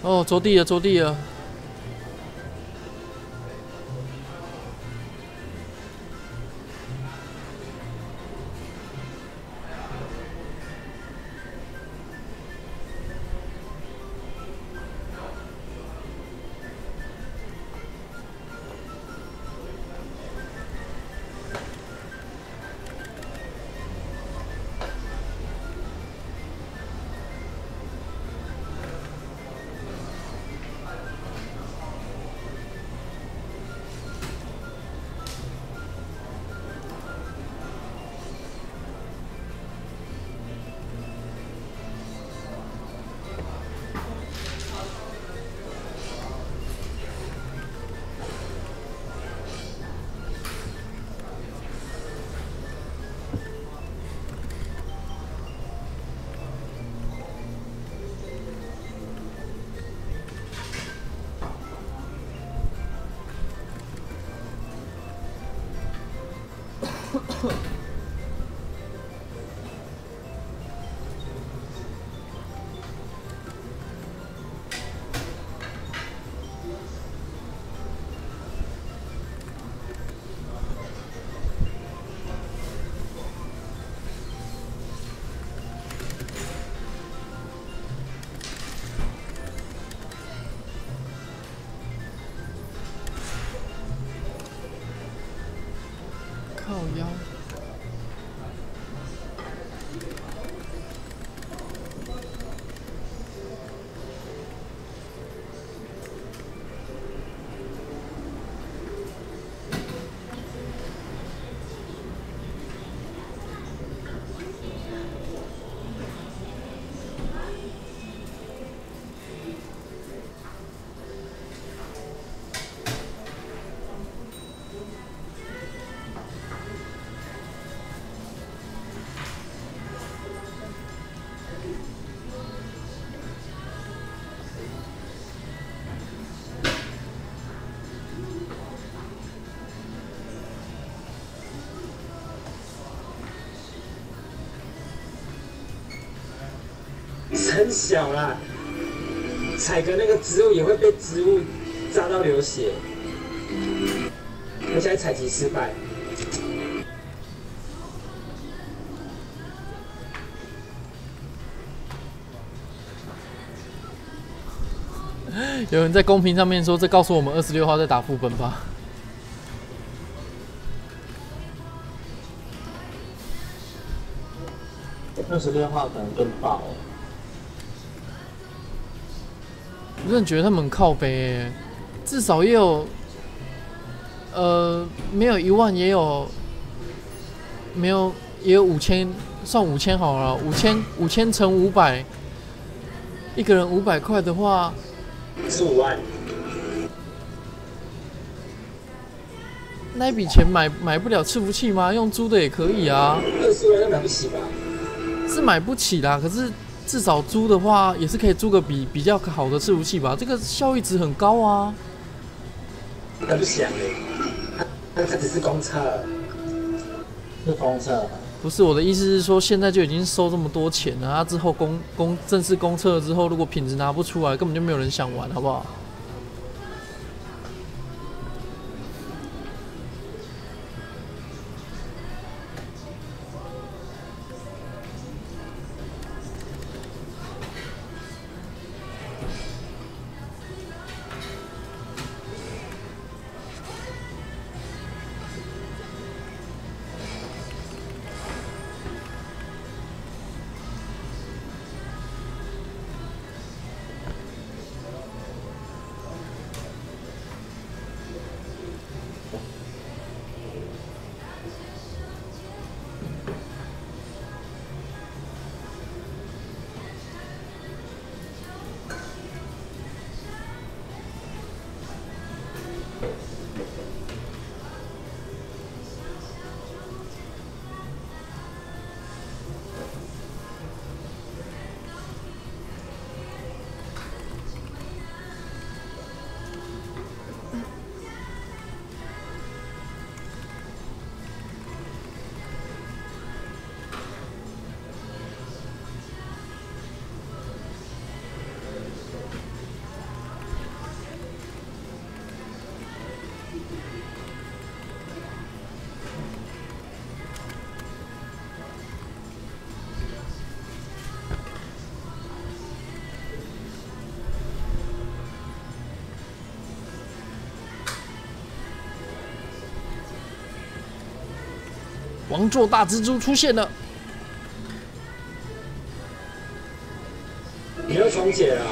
哦，着地了，着地了。靠腰。 很小啦，踩个那个植物也会被植物扎到流血，而且还采集失败。 有人在公屏上面说，这告诉我们26号在打副本吧。 26号可能更爆。 我真的觉得他们很靠北欸，至少也有，没有1万也有，没有也有5000，算5000好了，5000乘500，一个人500块的话， 是5万。 那一笔钱买不了伺服器吗？用租的也可以啊。 20万都买不起吧？ 是买不起啦，可是至少租的话也是可以租个比较好的伺服器吧，这个效益值很高啊。 他不想他只是公测，是公测。 不是我的意思是说，现在就已经收这么多钱了，之后正式公测了之后，如果品质拿不出来，根本就没有人想玩，好不好？ 王座大蜘蛛出现了。 你要重解啊？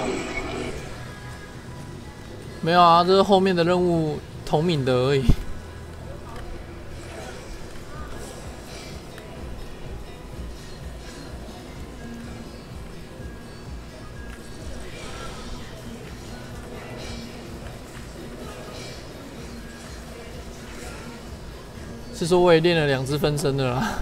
没有啊，这是后面的任务同名的而已。是说我也练了2只分身的啦。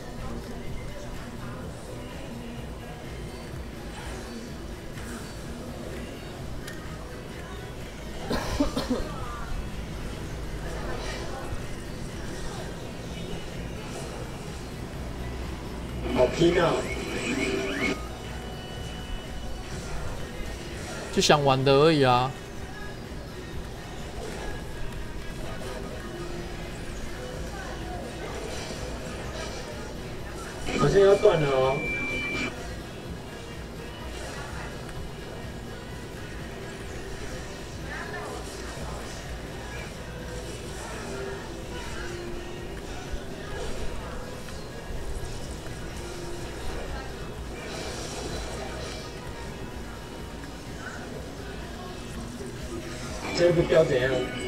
好拼啊！ 就想玩的而已啊。 好像要断了哦。这个标怎样？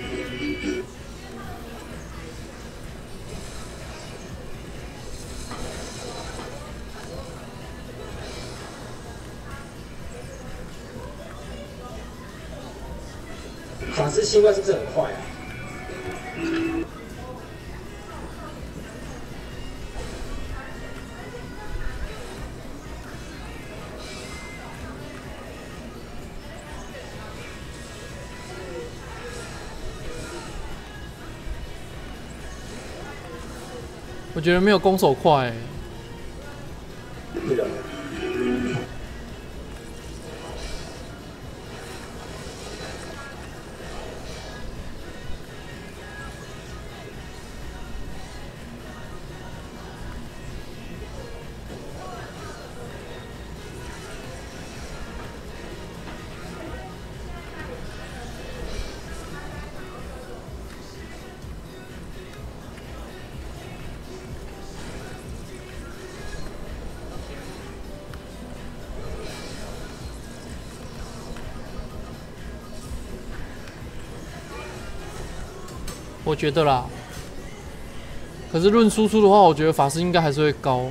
法师新怪是不是很快啊？ 我觉得没有攻手快、欸。 对的。 我觉得啦，可是论输出的话，我觉得法师应该还是会高。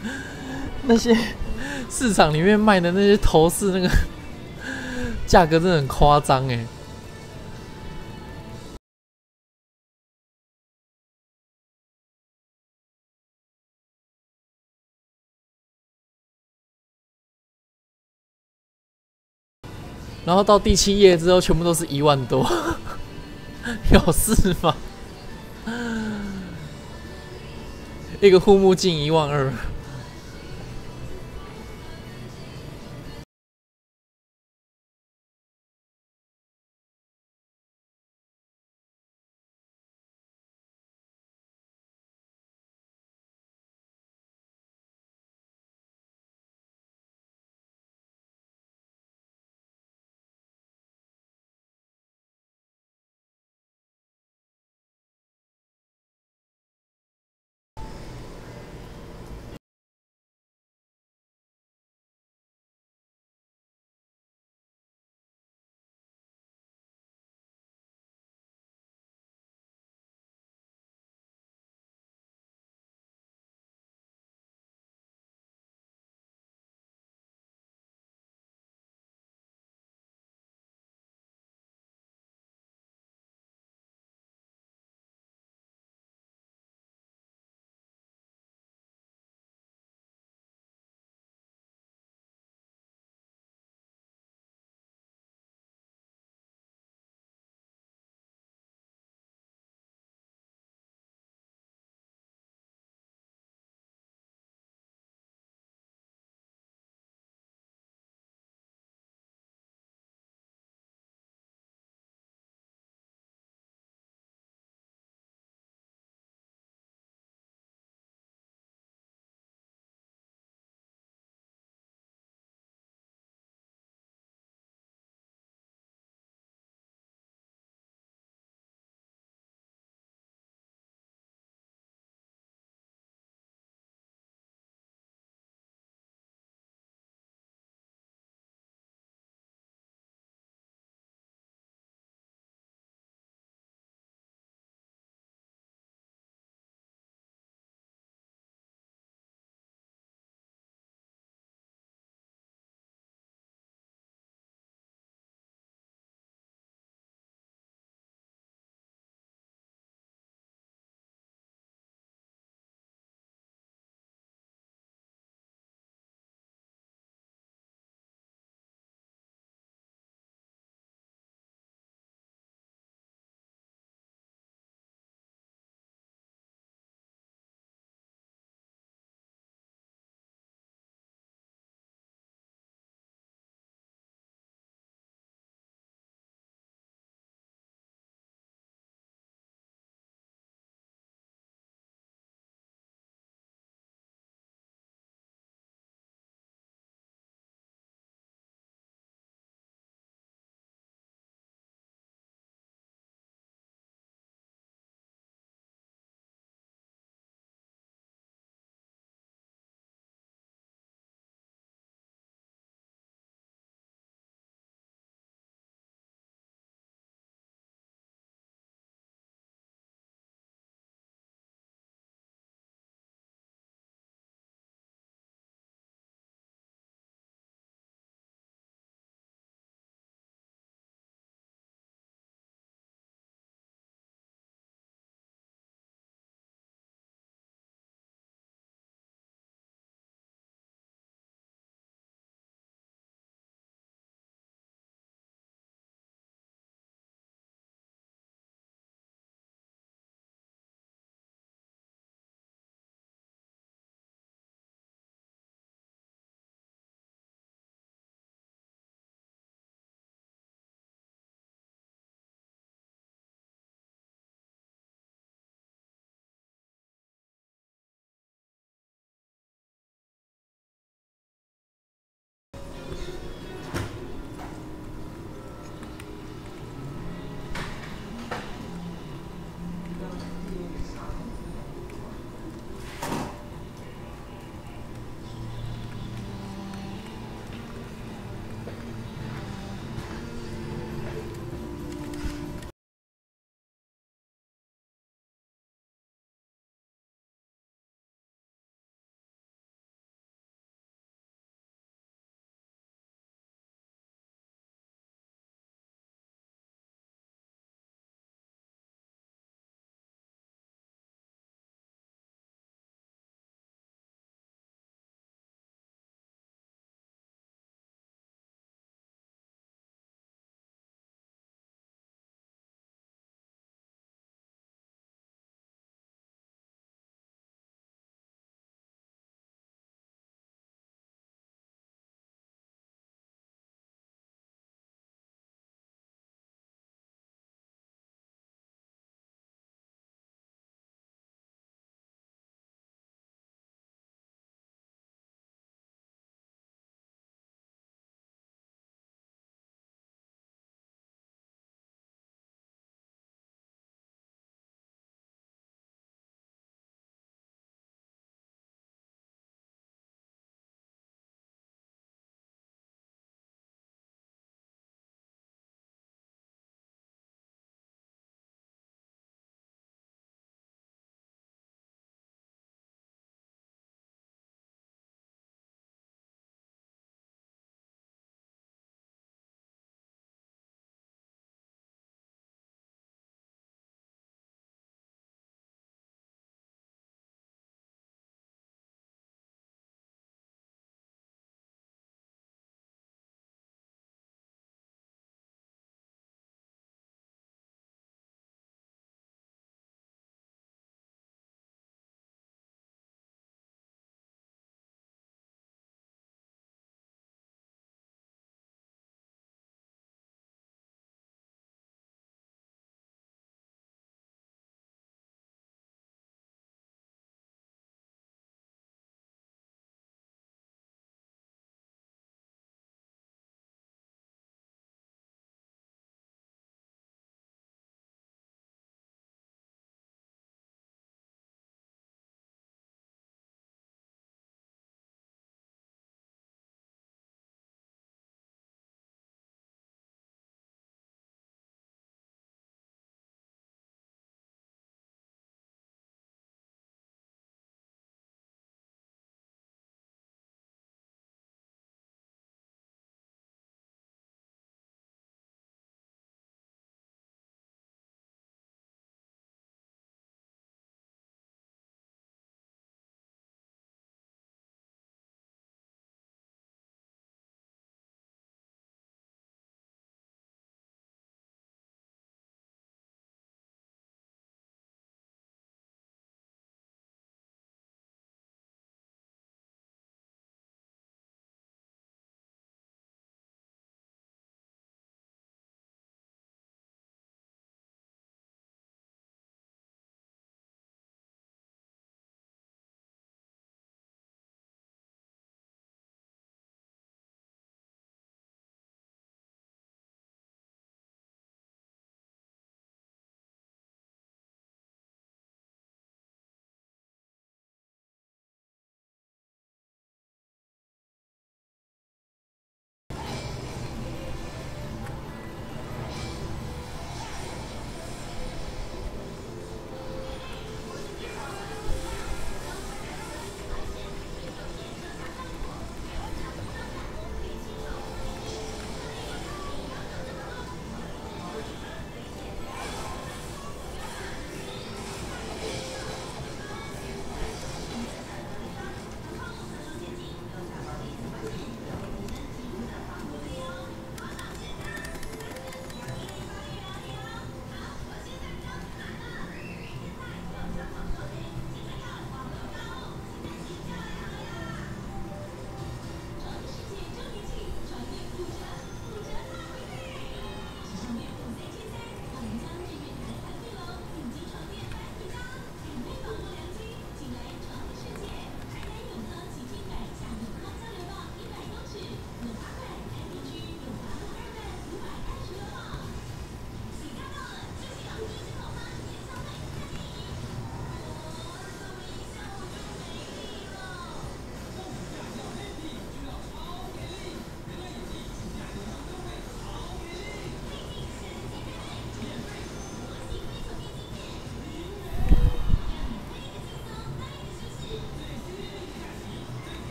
那些市场里面卖的那些头饰，那个价格真的很夸张哎。然后到第7页之后，全部都是1万多，有事吗？一个护目镜12000。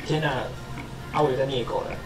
天哪，阿伟在虐狗了。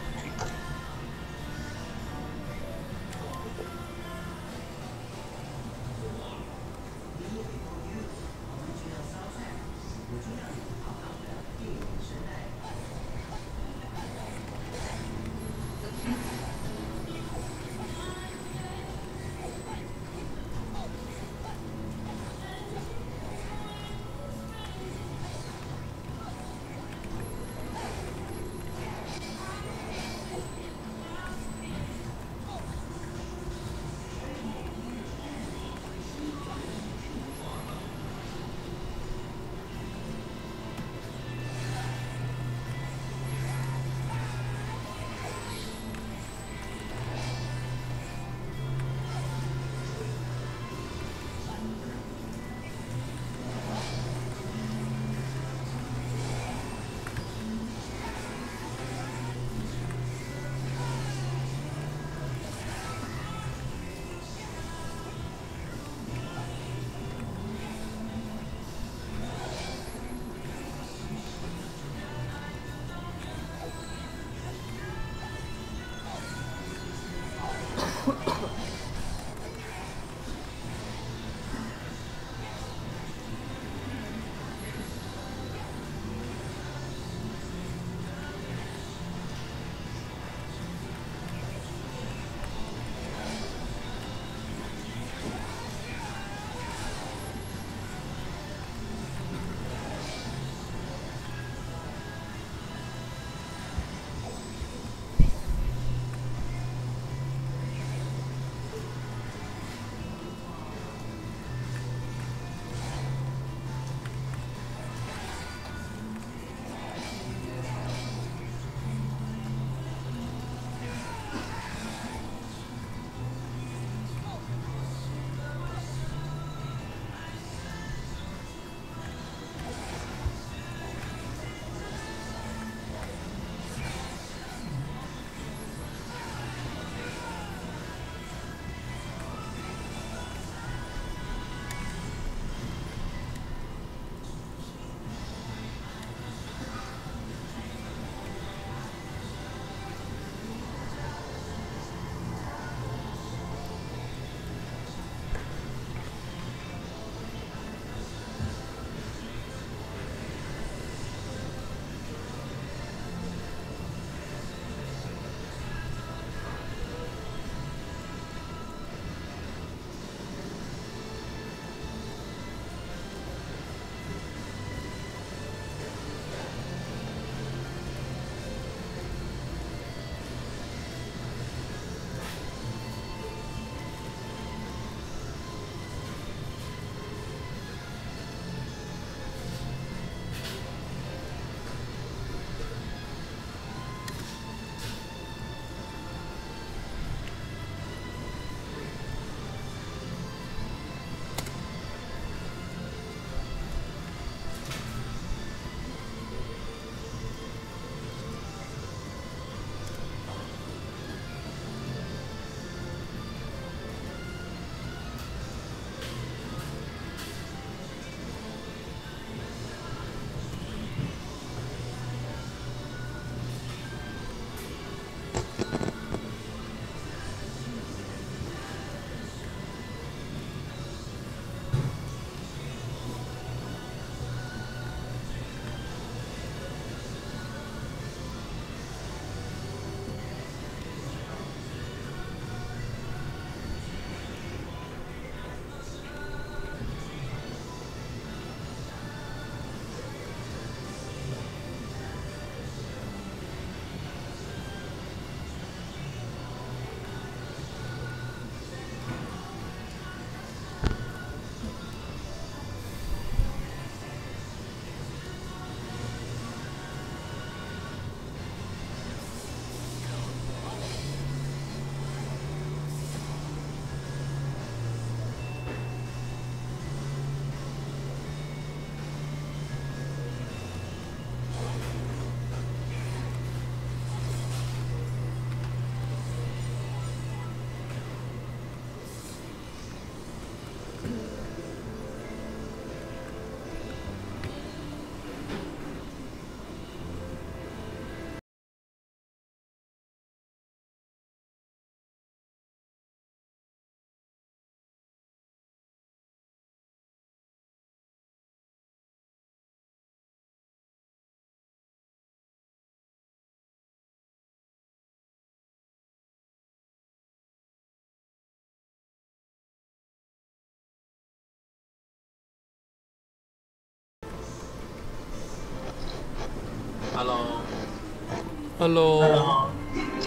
Hello， Hello，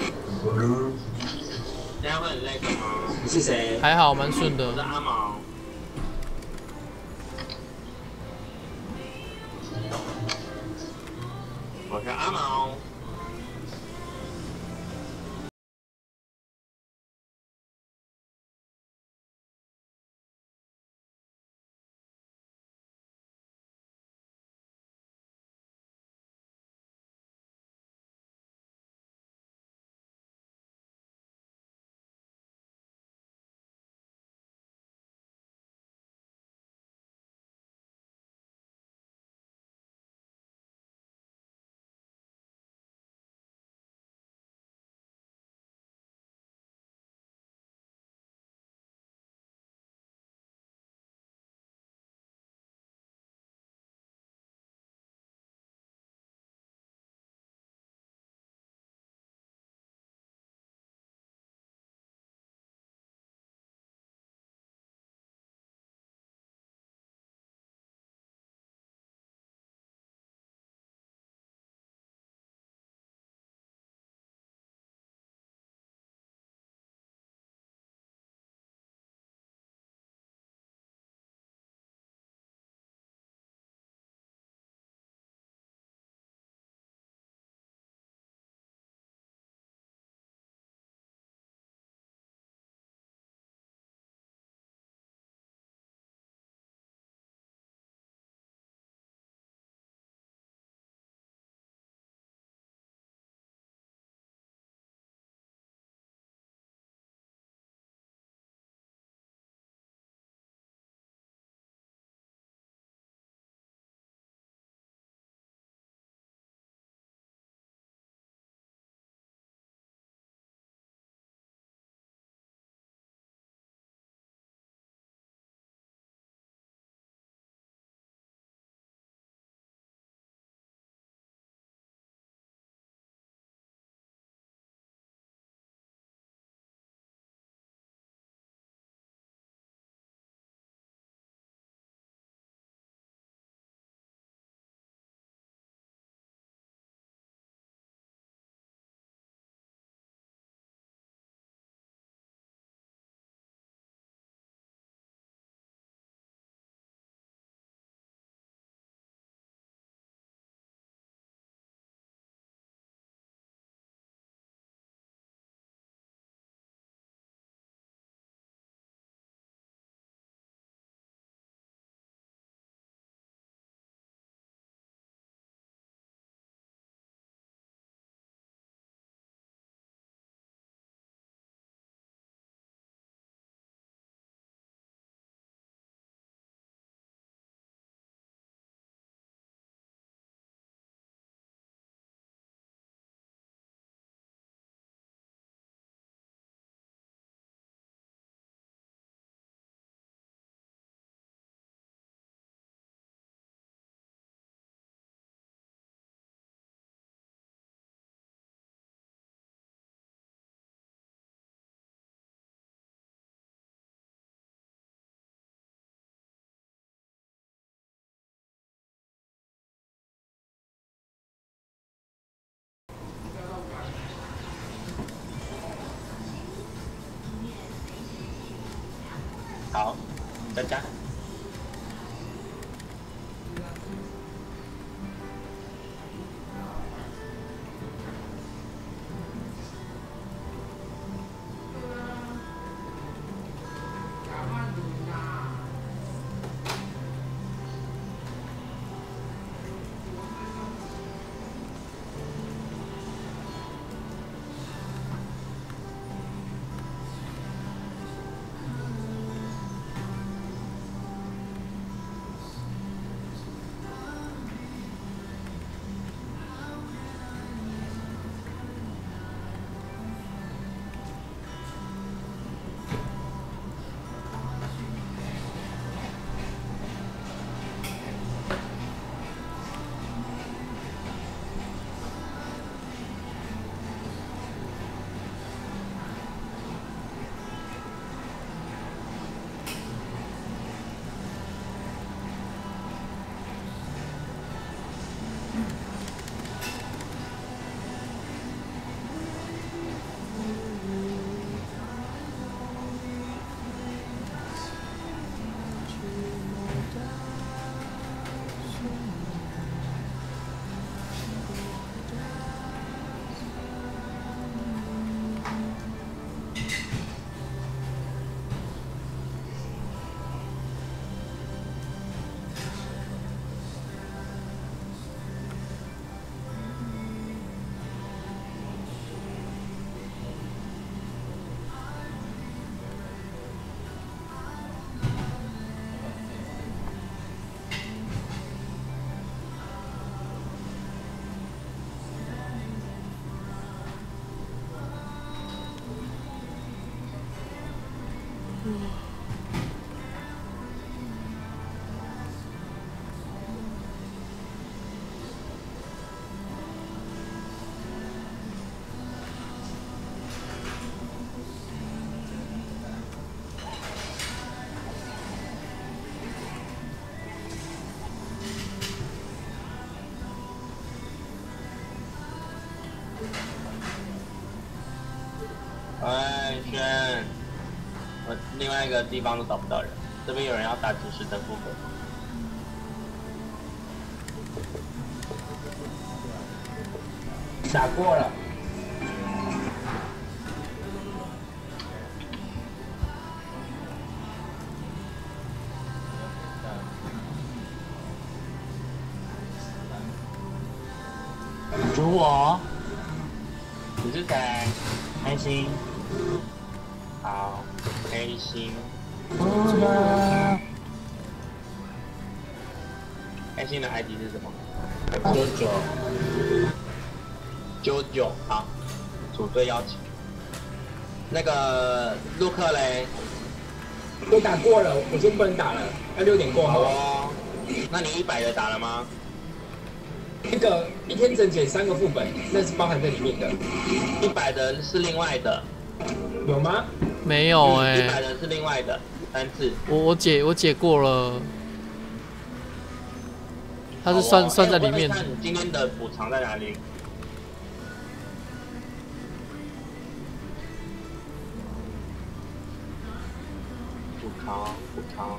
等下会很累的吗？ 你是谁？ 还好，蛮顺我是的。 阿毛。我是阿毛。 好，大家。 我另外一个地方都找不到人。这边有人要打90等副本。 打过了。 主我，你是谁？开心。好，开心。开心的 ID 是什么？99。好，组队邀请。那个陆克嘞？ 我打过了，我今天不能打了，要6点过好后。 哦。那你100的打了吗？ 那个一天只捡3个副本，那是包含在里面的。 100的是另外的。 有吗？ 没有哎、 100的是另外的3次。 我解过了，它是好哦算在里面的。 我问问看你今天的补偿在哪里？补偿。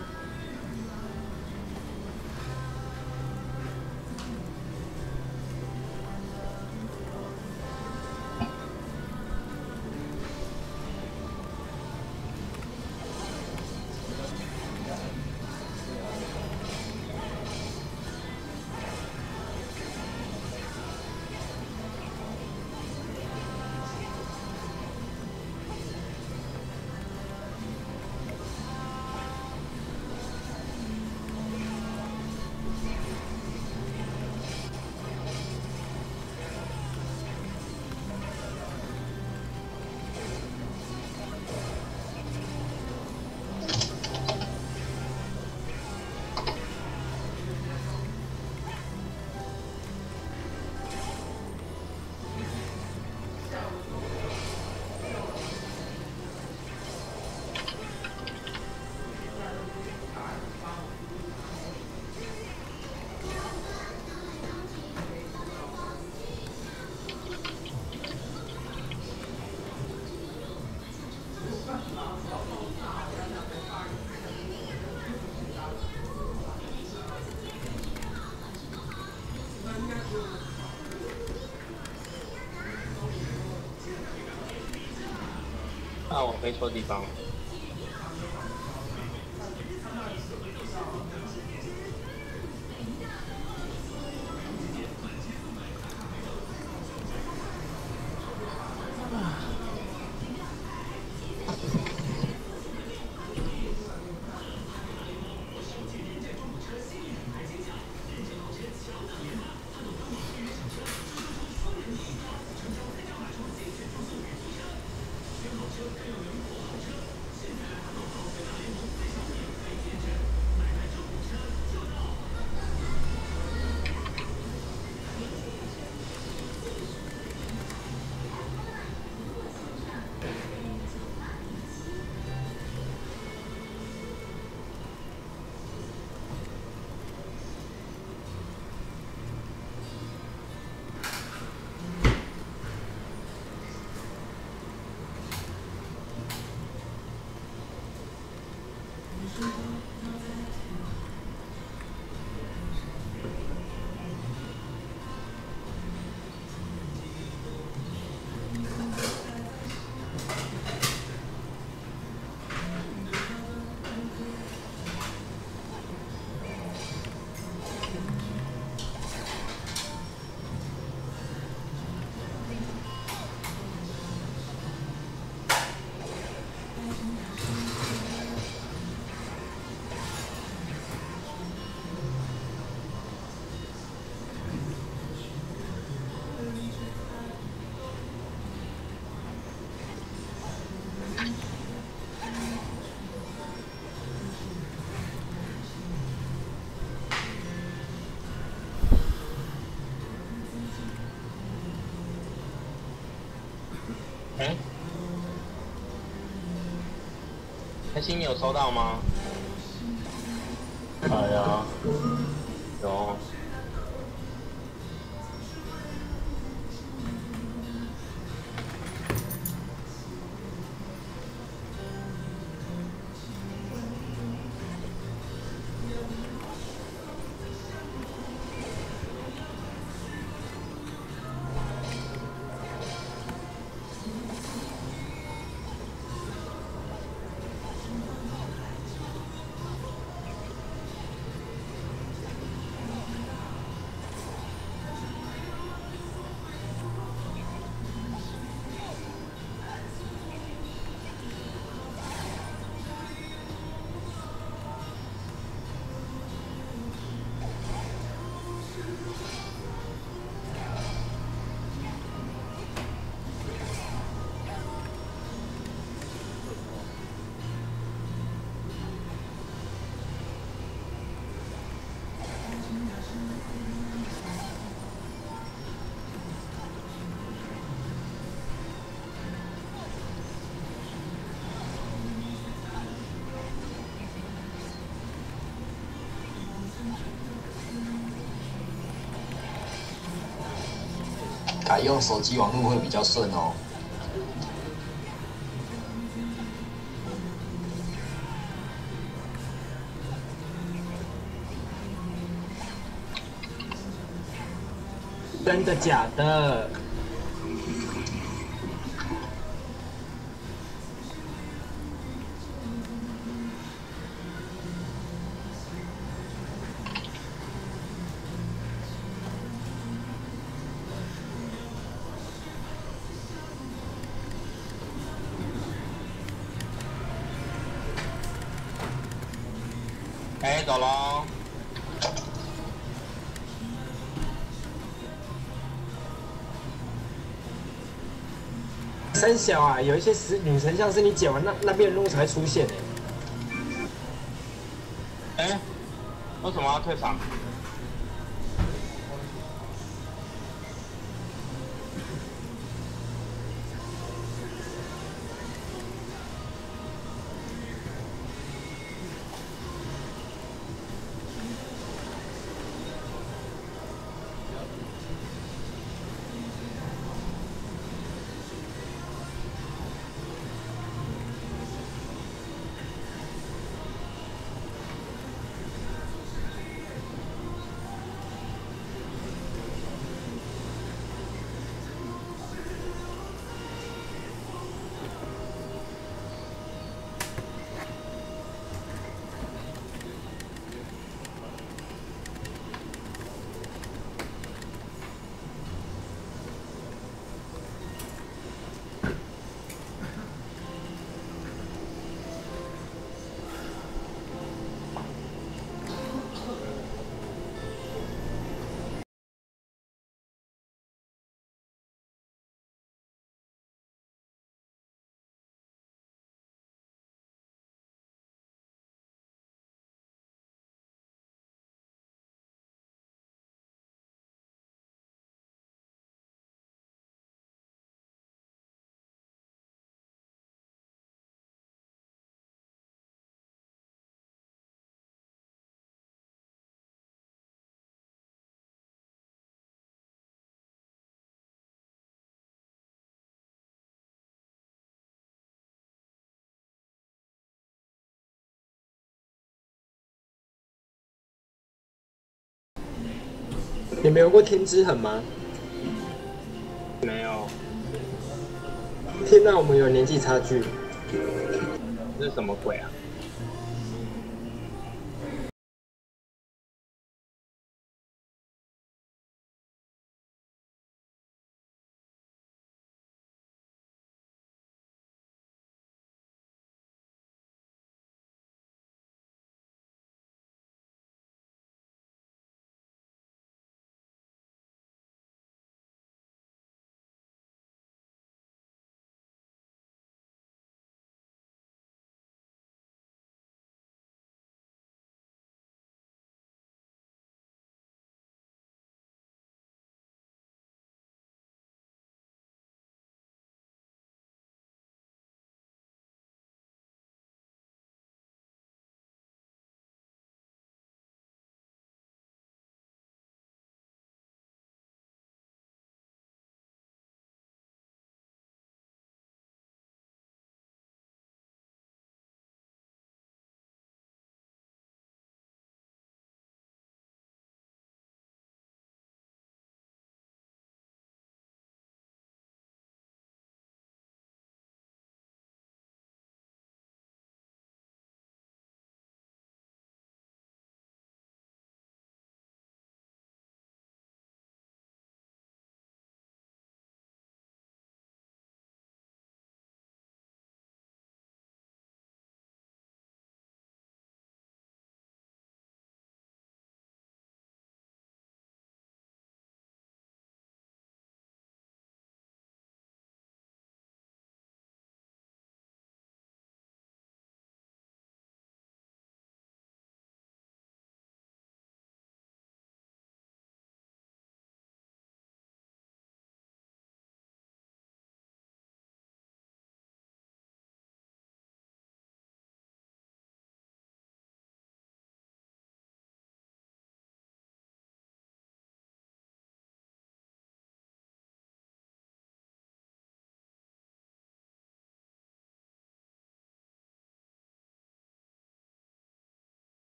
啊，我飞错地方了。哎，开心，你有收到吗？哎呀，有。 改用手机网络会比较顺哦。 真的假的？ 哎，走喽。 三小啊，有一些女神像是你剪完那边的任务才会出现哎，为什么要退场？ 你没有过天之痕吗？ 没有， 天哪，我们有年纪差距。 这是什么鬼啊？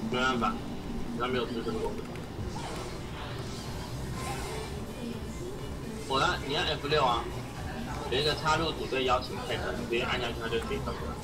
没办法，他没有支撑过。你按 F6啊，有一个插入组队邀请配合，你直接按下去，它就直接动了。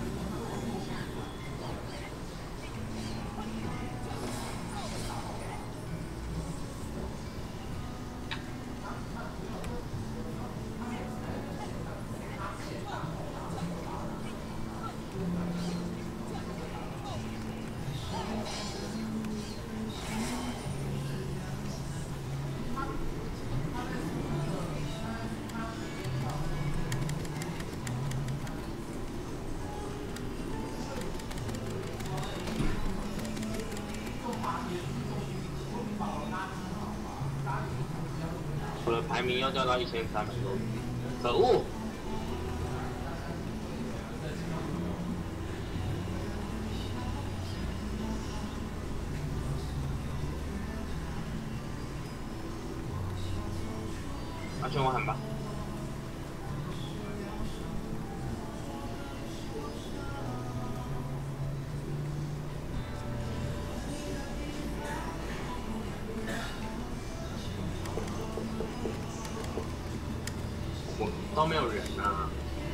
我的排名要掉到1300多，可恶！阿全我喊吧。都没有人啊！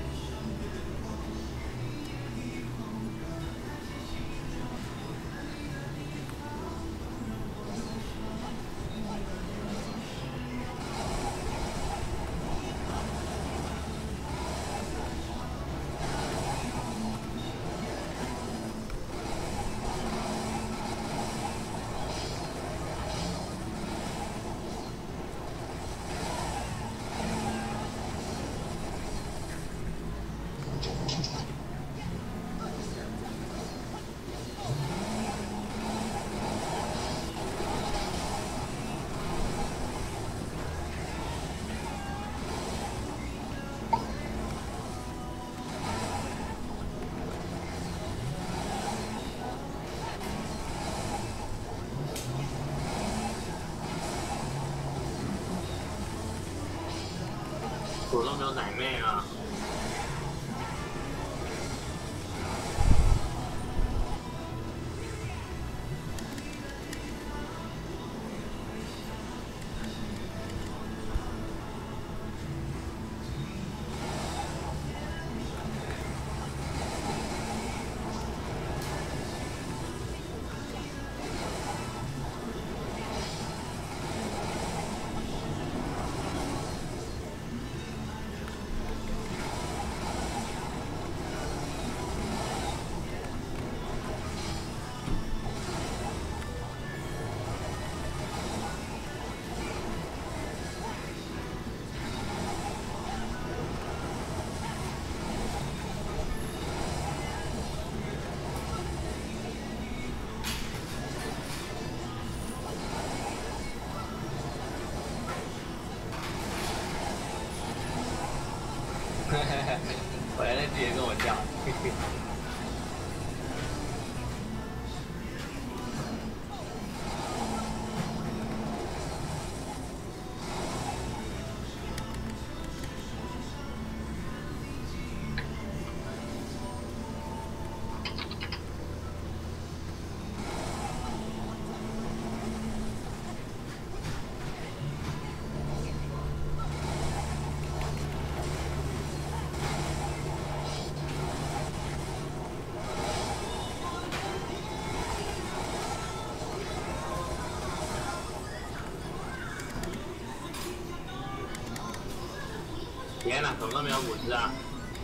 我都没有奶妹啊！回来直接跟我叫。天哪，怎么都没有五只啊！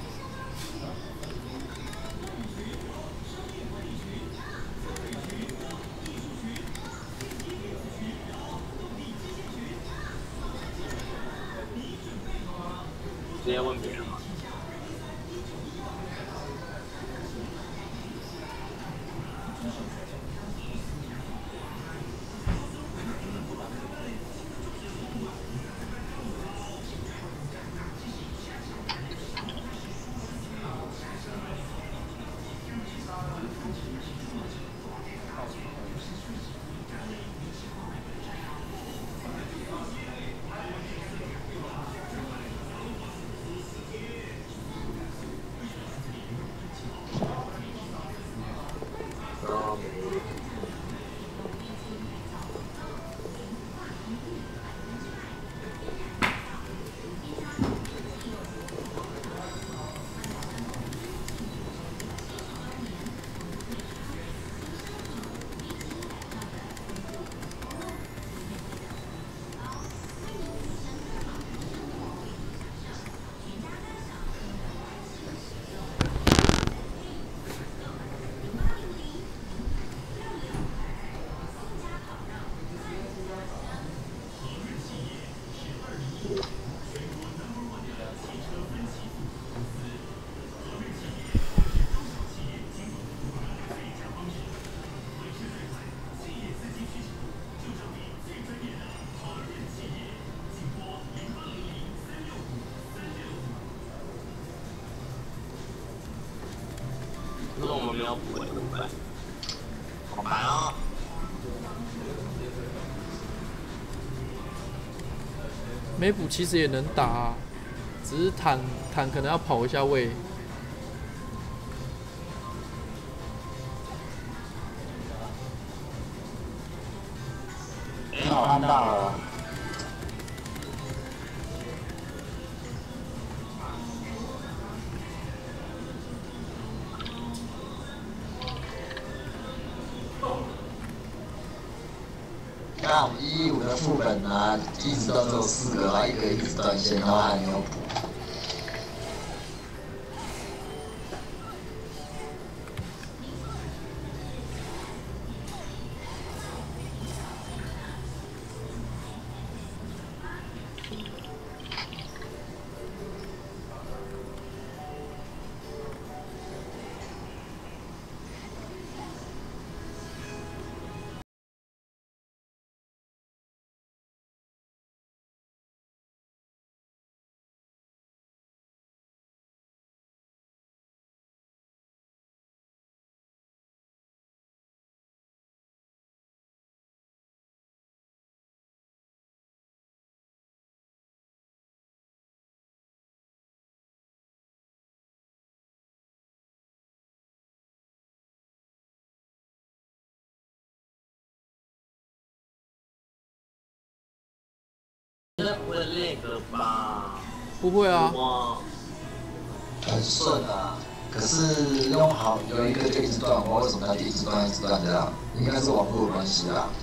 直接问别人吗？ 可是我们没有补，对不对？好烦啊！ 没补其实也能打、啊，只是坦可能要跑一下位。 我看到了。那我们115的副本呢，一直都只有4个，然后一个一直断线，然后还没有补。 会累的吧？ 不会啊， 哇， 很顺啊。可是用好有一个就一直断，我为什么它一直断这样？应该是网络的关系啊。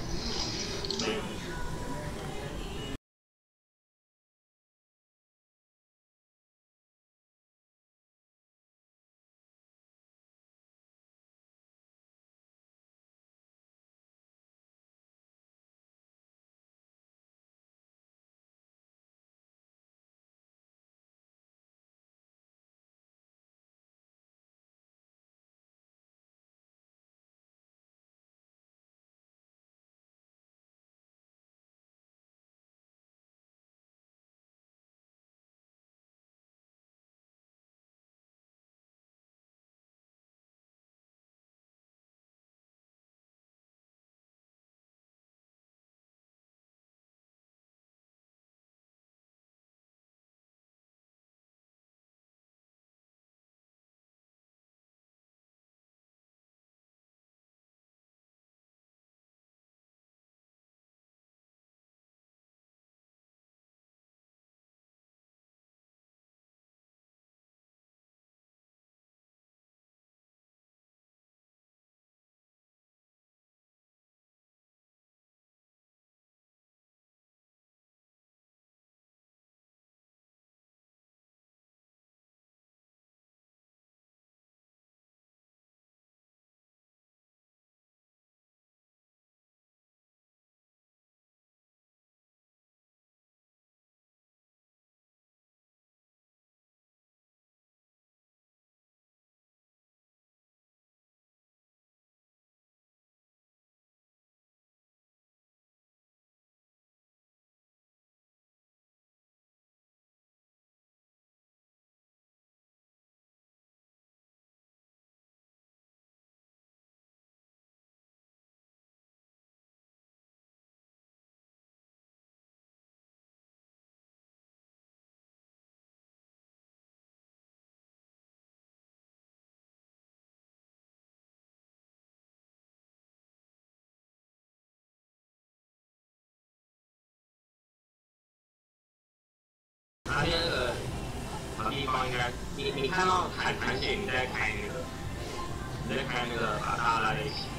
那边那个地方应该，你看到弹线，你在开那个，把它拉在一起。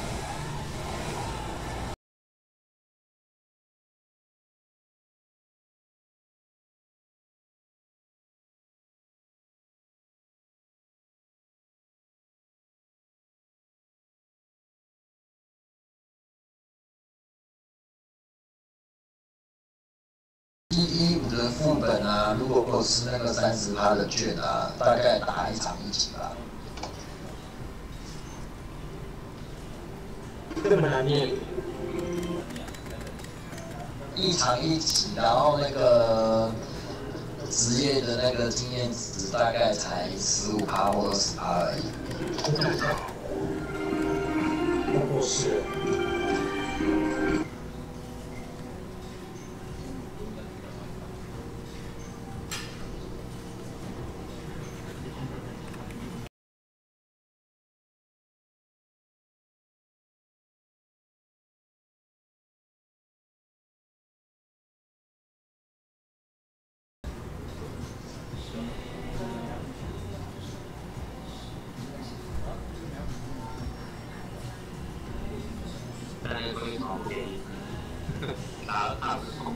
115的副本啊，如果是那个30%的券啊，大概打1场1集吧。 这么难念。 1场1集，然后那个职业的那个经验值大概才15%或20%而已。 是。 但那个东西好便宜，大不同。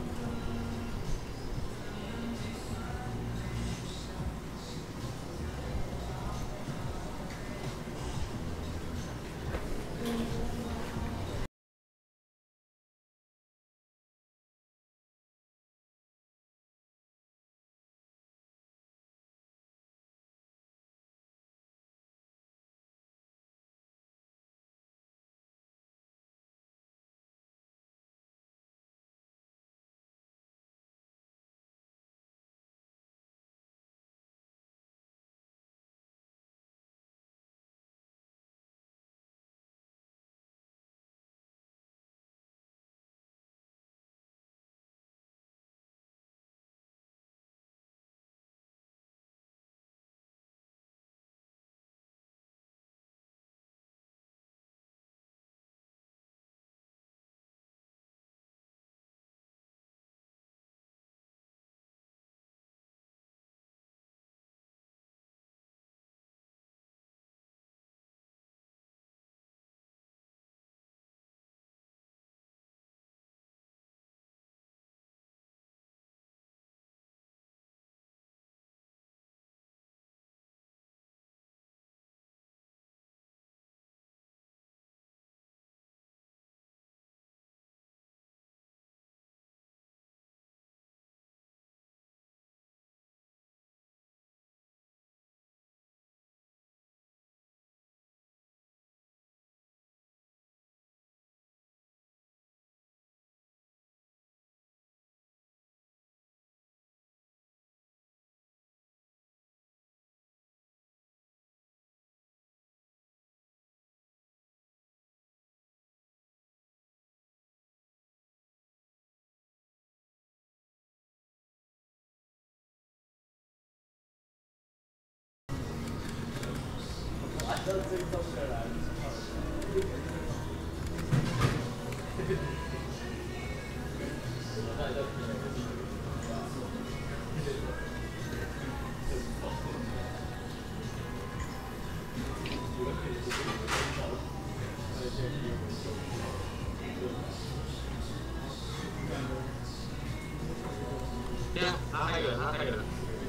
对啊，拿太远，拿太远。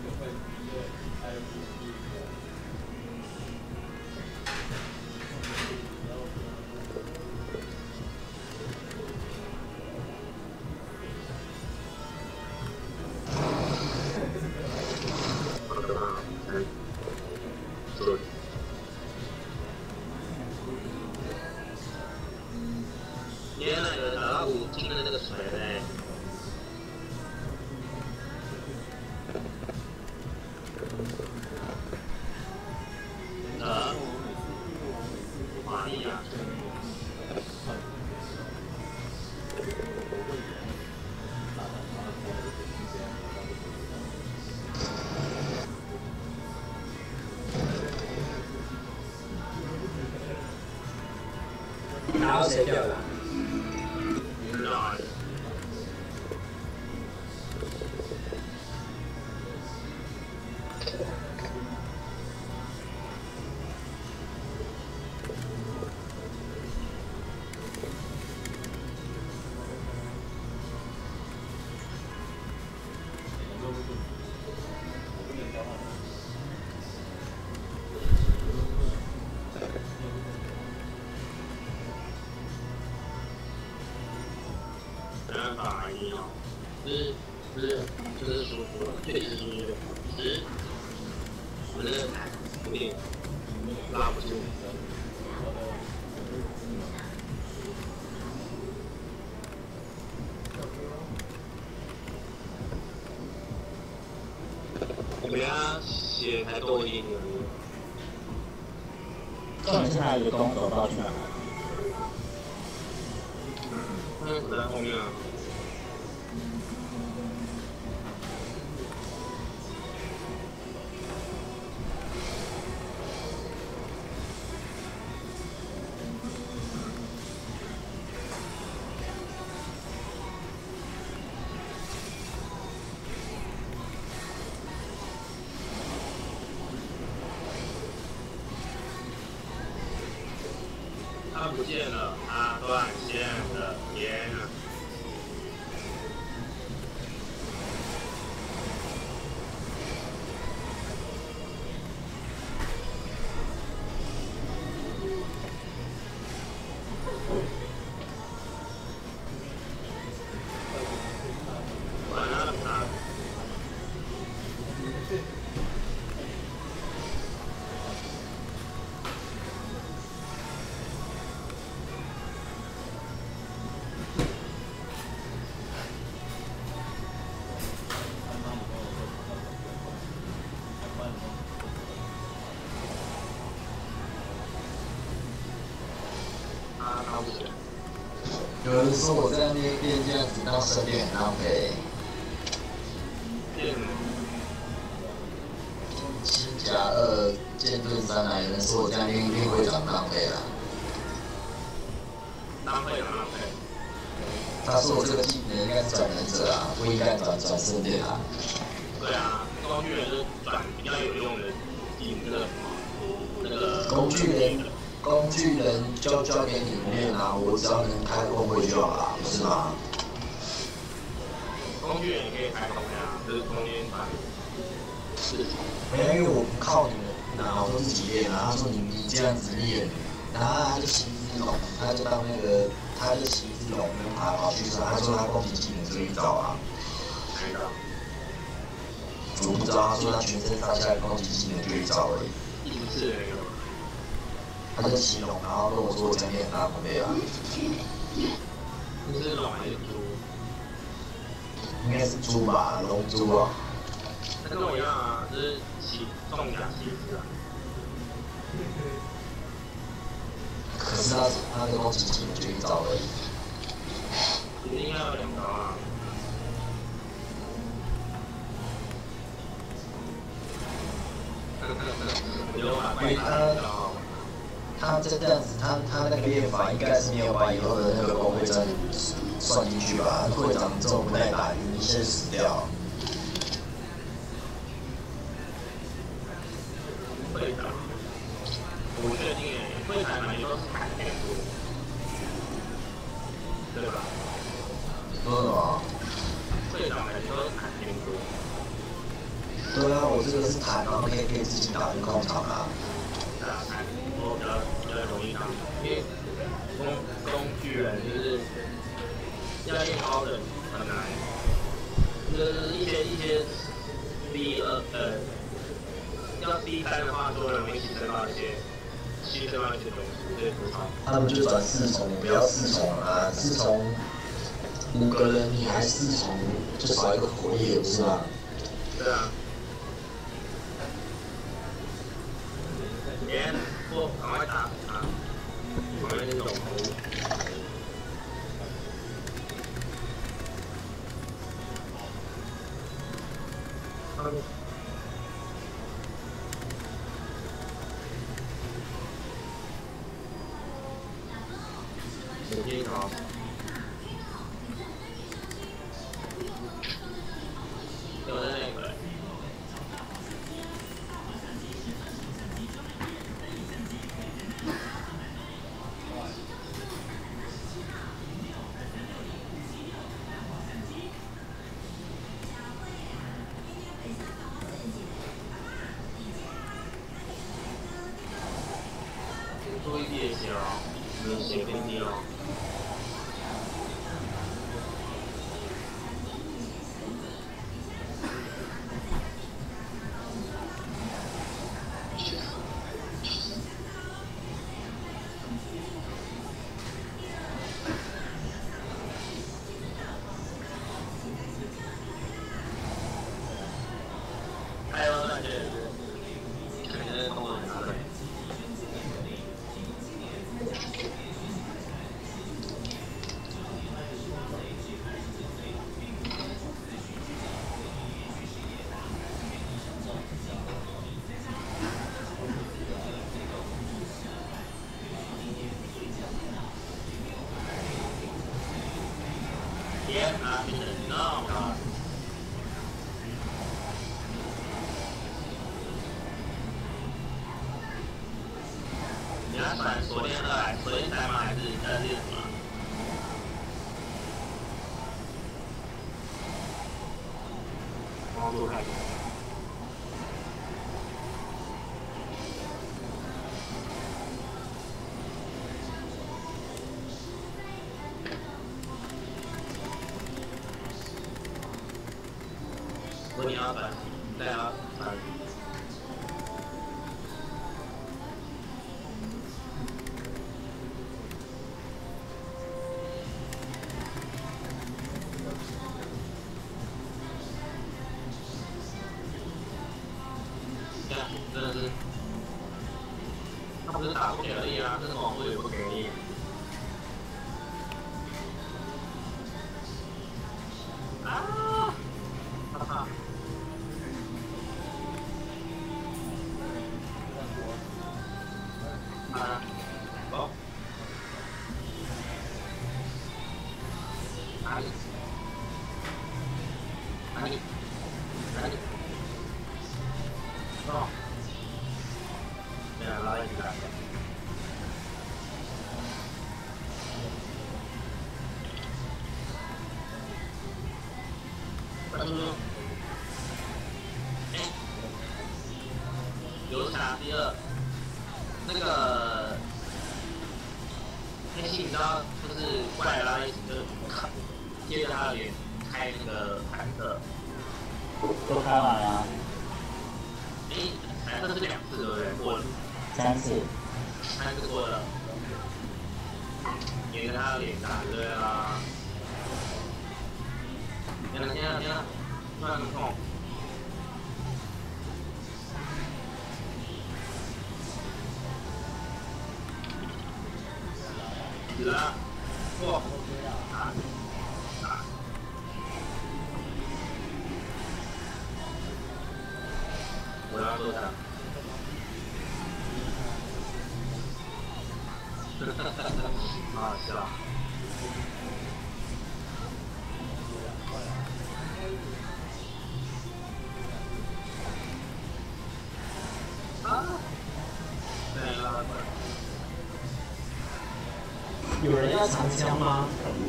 你那个打到5斤的那个水嘞？玛利亚。 打到谁掉了？ 法一样，就是舒服了，确实舒服，只是我那个台有点拉不住。 血才多一点点。 重点是他有一个攻手不知道去哪。 那我在后面啊。他不见了，他断线了，天啊！完了他。他不行。 有人说我在那边练这样子当生练很浪费。 练 7加2剑盾3来，有人说我这样练会长浪费了。 浪费浪费。 他说我这个技能应该是转忍者啊，不应该转圣殿啊。 对啊，工具人是转比较有用的技那个那个工具人就交给你们练啊，我只要能开工会就好了，不是吗？ 工具人也可以开工的啊，就是中间转。是。 没有，因为我不靠你们，然后都自己练啊。他说你这样子练，然后他就骑只龙，他就当那个，他就骑只龙跟爬去上。他说他攻击技能只有一招啊。 哪一招？ 我不知道，他说他全身上下攻击技能就一招而已。 一不是那个。 他就骑龙，然后跟我说我这样练很大宝贝啊。 你是龙还是猪？ 应该是猪吧，龙珠啊。 他跟我一样啊，就是重甲骑士啊。 可是他的攻击技能就一招而已。 一定要有2招啊。 因为他这样子，他那个练法应该是没有把以后的那个工会战算进去吧？会长这种不耐打，你先死掉。 会长，我不确定诶，会长感觉都是砍偏多，对吧？ 说什么？ 会长感觉都是砍偏多。 对啊，我这个是坦，然后可以自己打进控场啊。 对啊，砍多比较容易打，因为工具人就是要练高的很难，就是一些要D3的话，就容易牺牲到一些东西，对补充。 他们就转4重，不要4重啊，4重5个人你还4重，就少一个火力，不是吗？ 对啊。不，赶快打啊！旁边那种手机好。有的那个。注意别写哦，你写跟低哦。还有那些船昨天来，昨天才吗？还是什么？光速看。如果你要转，再要转。真的是，他不是打不给力啊，这个网络也不给力。啊！哈哈。啊！走。哪里？哪里？哪里？哦。拉一起来。游侠第二，那个黑心你知道，就是过来拉一起就贴着他的脸开那个坦克， 都开完了。 坦克是2次对不对？过了。 3次。 3次过了。沿着他的脸打对啊。天啊，突然很痛。死了！哇！我要做它。好笑。啊！对了。 有人要长枪吗？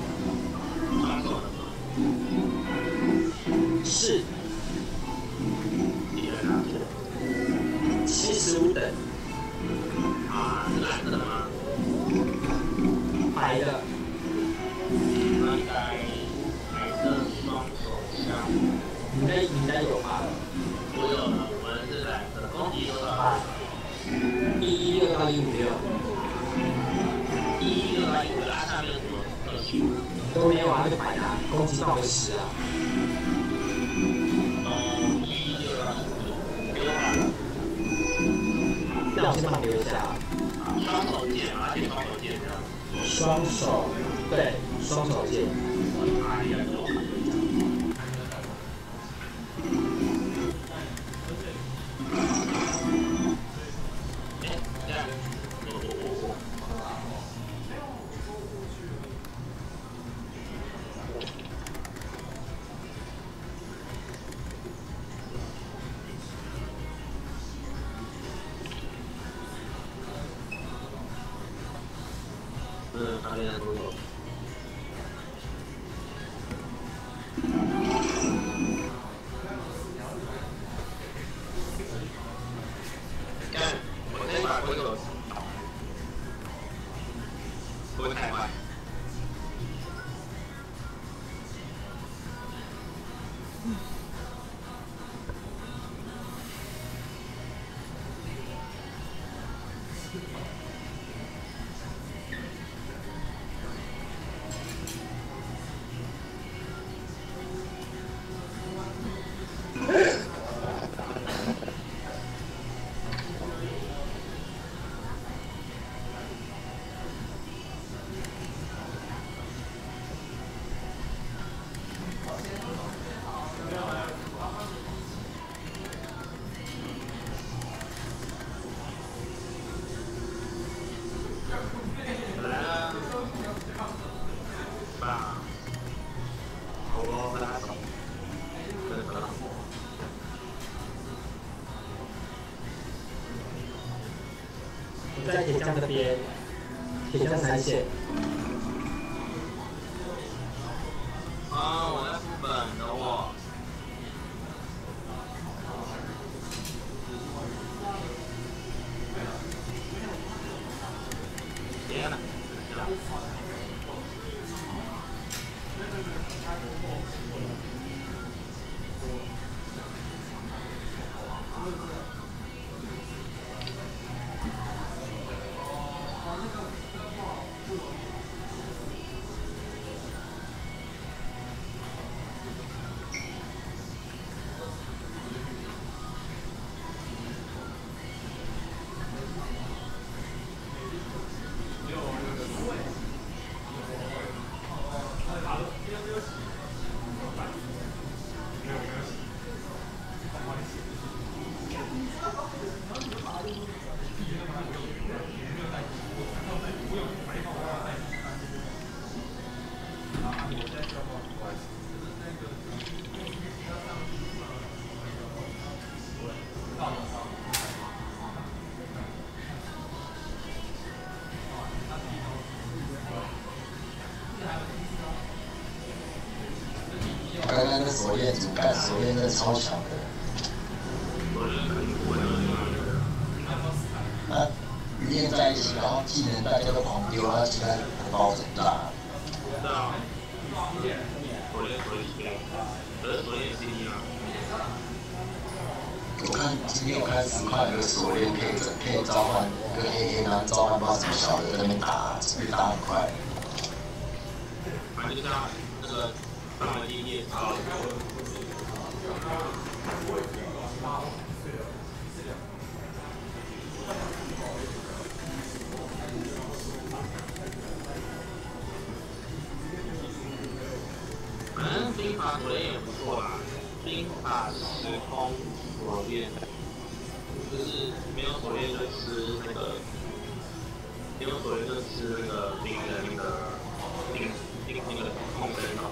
是。75等。 啊，是蓝色的吗？ 白的。 那应该白色双手枪。 你应该有吧？ 我有了，我是蓝色，攻击多少 ？116到156。 116到156，它上面有什么特许？ 都没有啊，就白的，攻击到10啊。 116到156，给我吧。 那我先帮你留下。 双手剑，而且双手剑这样。 双手，对，双手剑。 哎呀，这样，他现在都有。看，我先把鬼狗不会太快。 我在铁匠那边，铁匠产险。 啊，我在副本等我。天哪！ 刚刚那锁链组干锁链真的超强的。那连在一起，然后技能大家都狂丢，然后其他人包很大。 对啊。锁链 CD 啊。 我看今天我看10块有个锁链可以召唤一个黑然后召唤不知道什么小的在那边打，越打很快。 反正就是那个上了第一页超。反正兵法锁链也不错啦，兵法时空锁链，就是没有锁链就吃那个，没有锁链就吃那个兵的那个兵那个控制脑。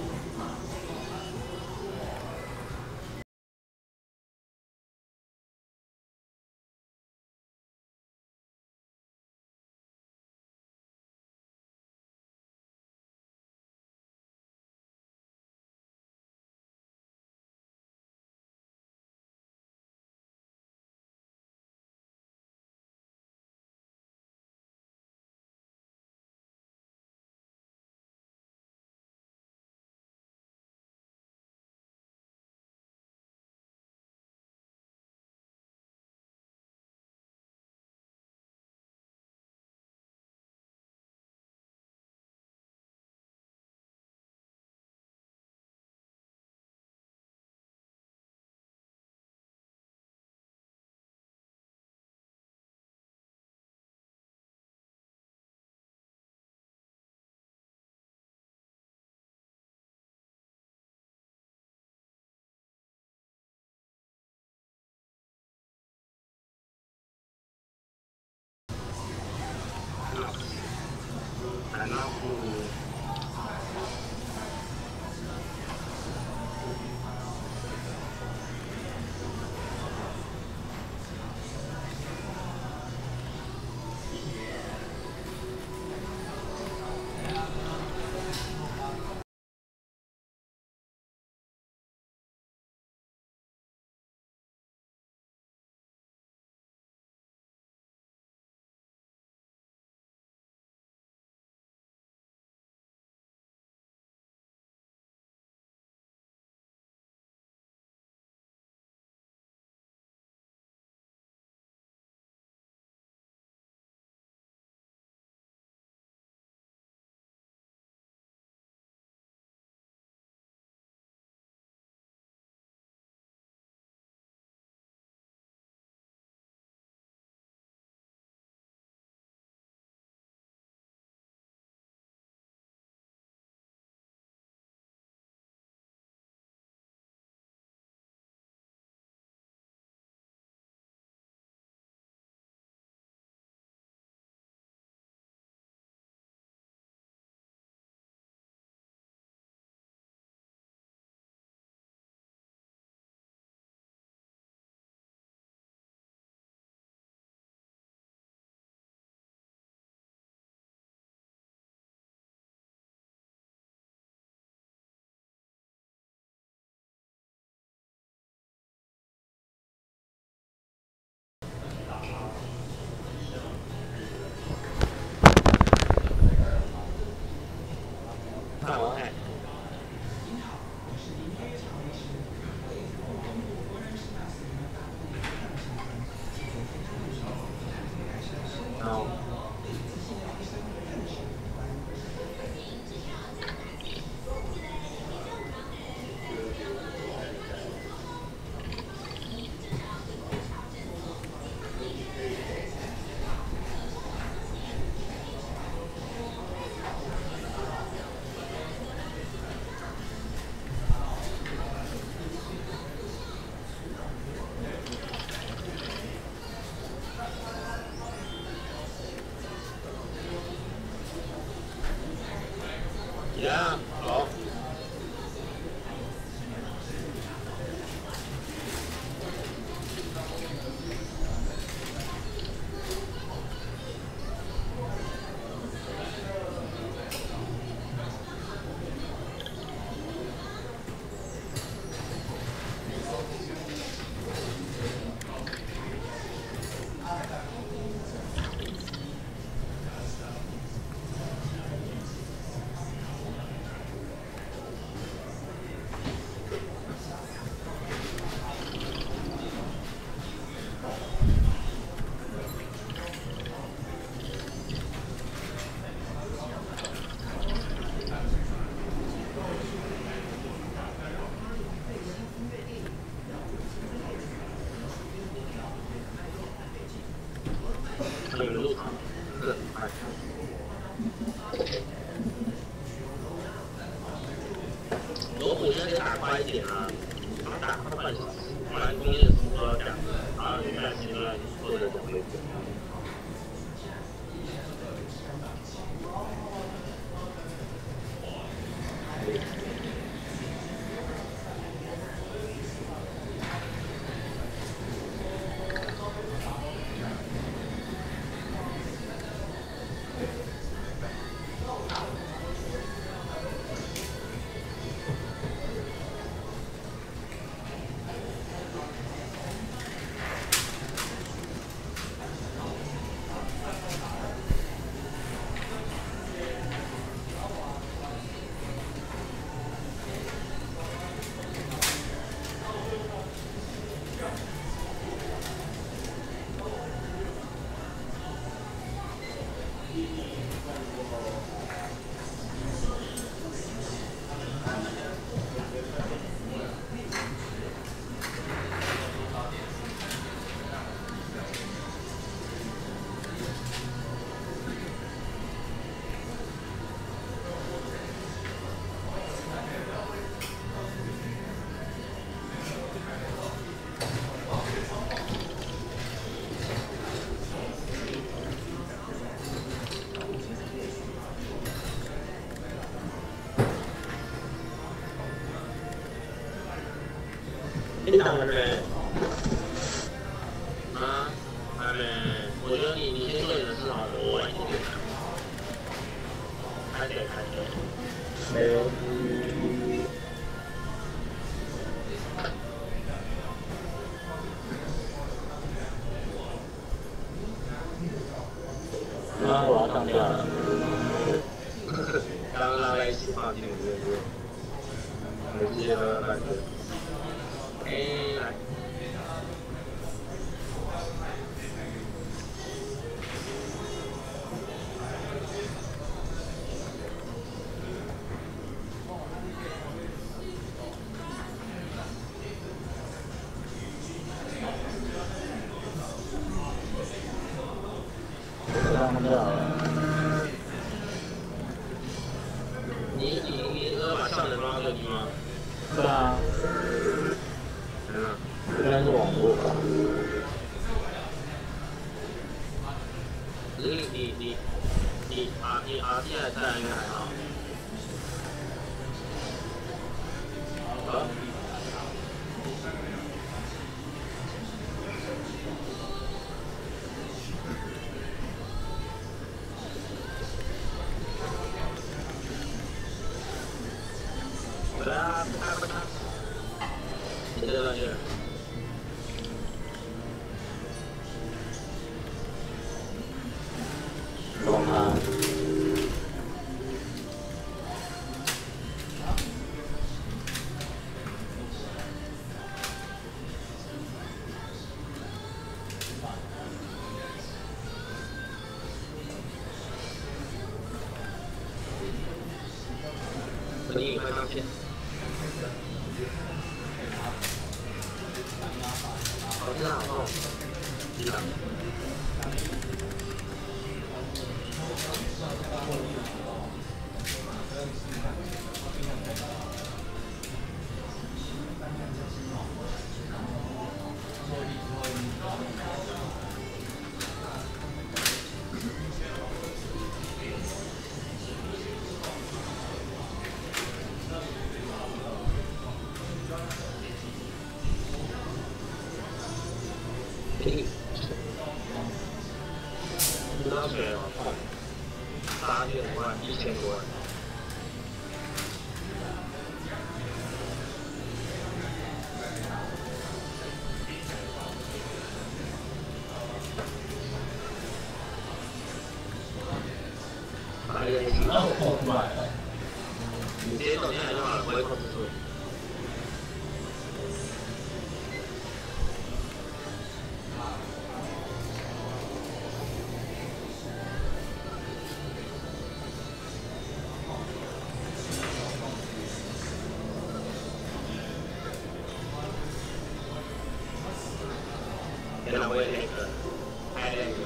呀，好。那个入场是很快。罗虎应该打快一点啊，他打快半小时，不然工业的书都要讲，然后你看现在所有的讲位置。你打了没？啊，还没。我觉得你先做你的事好了，我晚一点。开队。没有。啊，我要上掉了。刚拉在一起放进里面去，我直接把它感觉。来。你把上人拉过去吗？是啊。应该是网络吧。只是你 RT 还在应该还好。好。对啊，不看。你这个是。懂吗？你快上线。好，这样好。一两。 不知道谁哦，8500、1000多万。你直接走进来就好了，不会控制住。天哪，我也那个，太累了。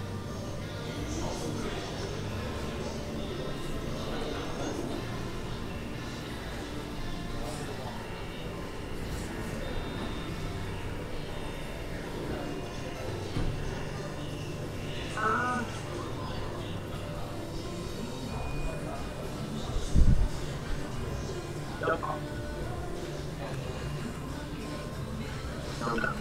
要跑。等等。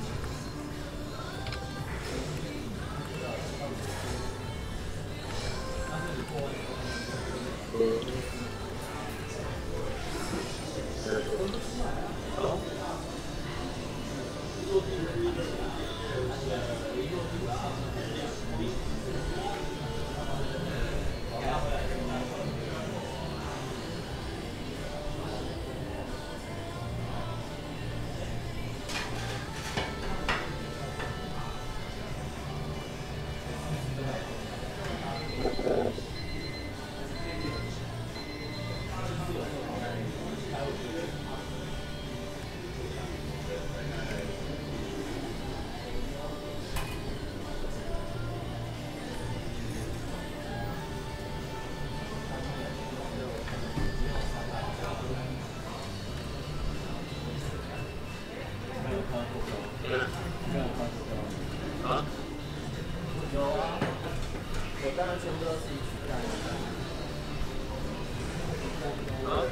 啊？ 有啊，我当然全部都是自己取代的。 啊？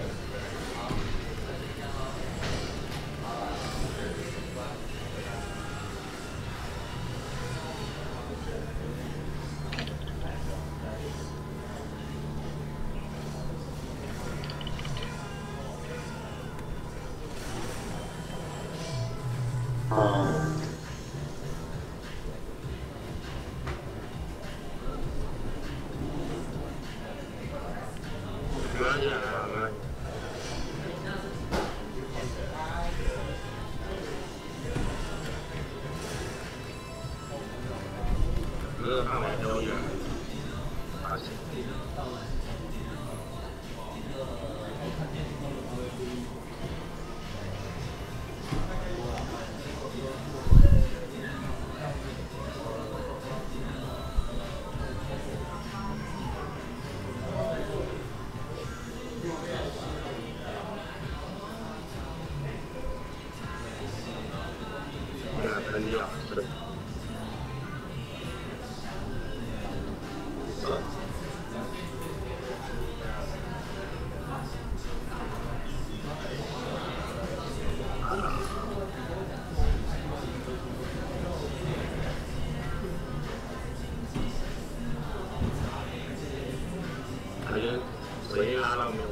没关系，没关系。这个范围都有发现。很厉害，是的。感觉随意拉到没有。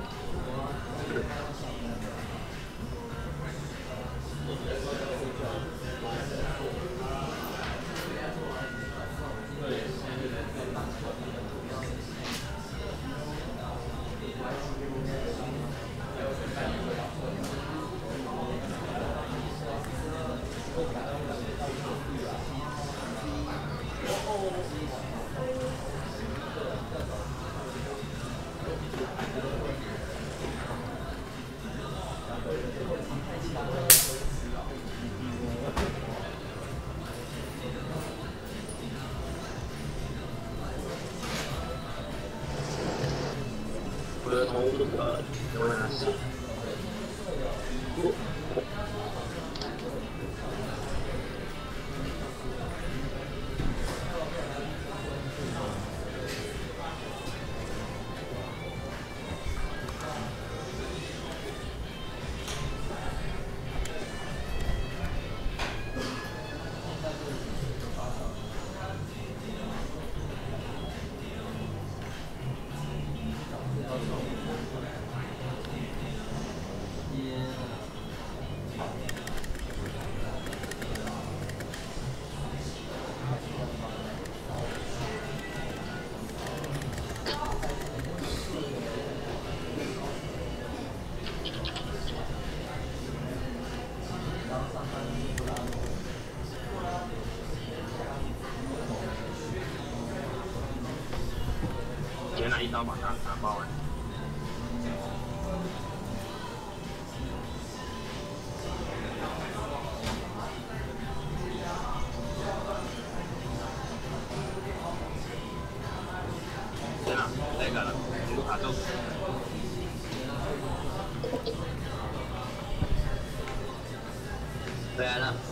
我的宠物有哪些？ 一刀把它打爆完。天哪，那个了，卢卡就。回来了。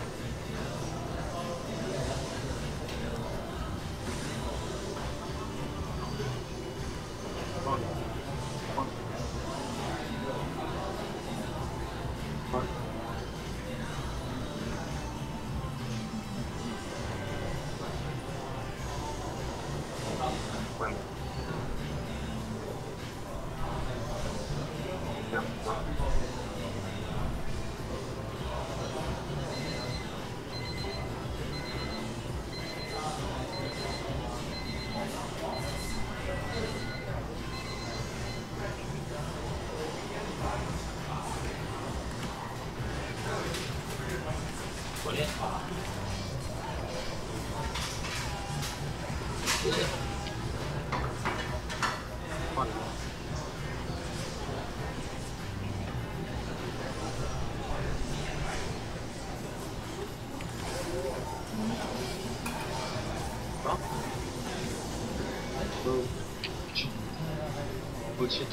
不去。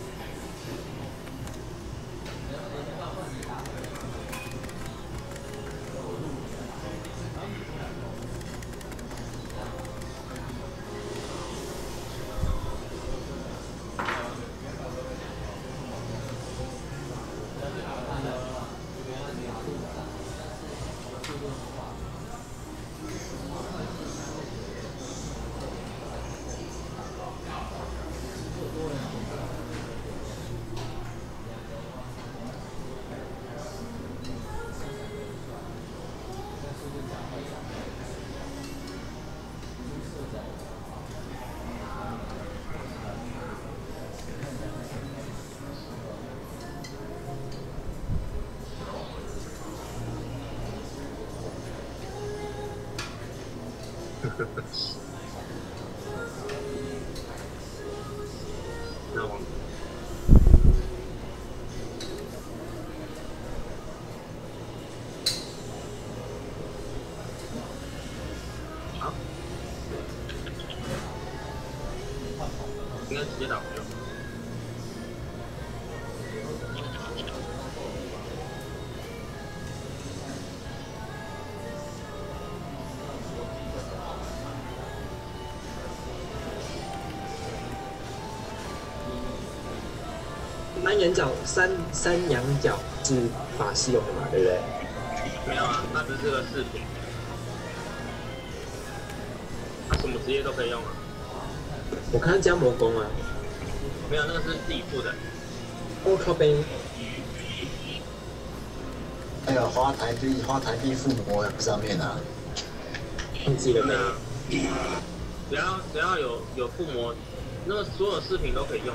那我。好，应该直接打回去。 三羊角是法师用的嘛，对不对？ 没有啊，它只是个饰品，它什么职业都可以用啊。 我看加魔功啊。 没有，那个是自己付的。 我靠背。 还有花台币附魔上面啊。 忘记了没？ 只要有附魔，那个所有饰品都可以用。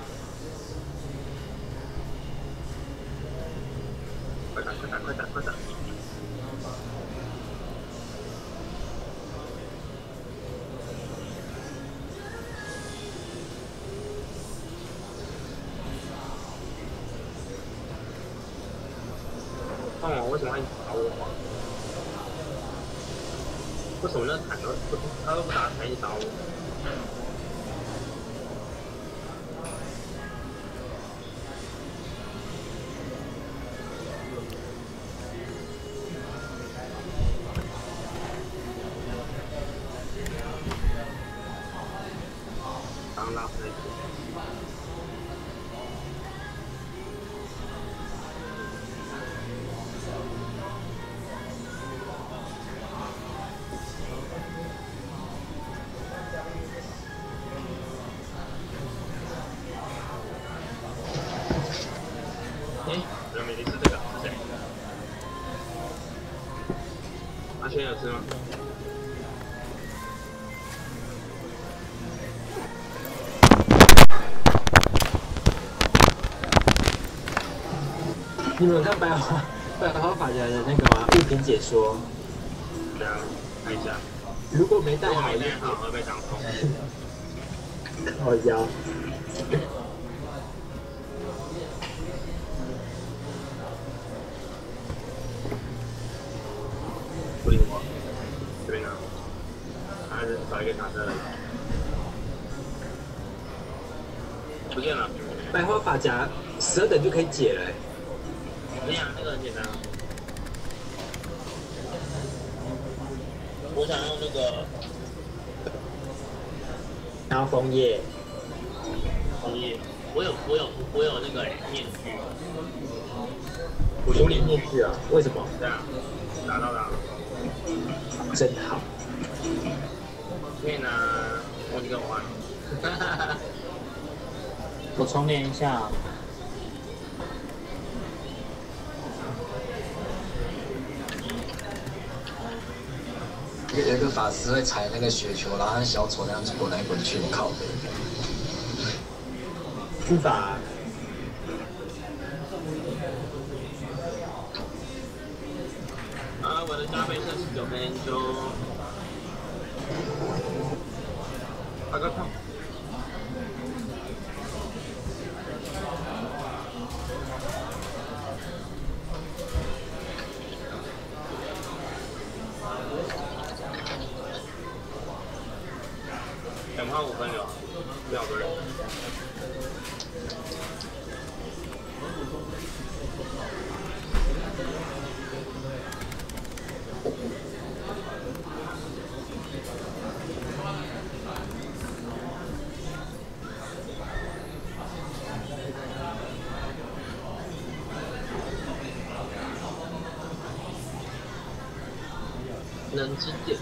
快打！哦，为什么他一直打我啊？为什么那坦克他都不打，他一直打我？刚拉回来。人美丽是这个是谁？阿轩有吃吗？ 你们有看白花法家的那个吗？物品解说。 对啊，看一下。 如果没带好， 没带好会被当风。 靠腰。 不灵活，这边呢，还是找一个卡车。不见了。 百花发夹12等就可以解了、欸。 我跟你讲，那个很简单。我想用那个， 然后枫叶， 枫叶，我有那个面具。 我面具啊？为什么？ 对啊，拿到了。 真好。 可以拿，忘记跟我换了。 我充电一下。 有一个法师会踩那个雪球，然后像小丑那样子滚来滚去，我靠！ 书法。 我的加倍剩19分就大概看。2趴5分了，不要多人。能之点。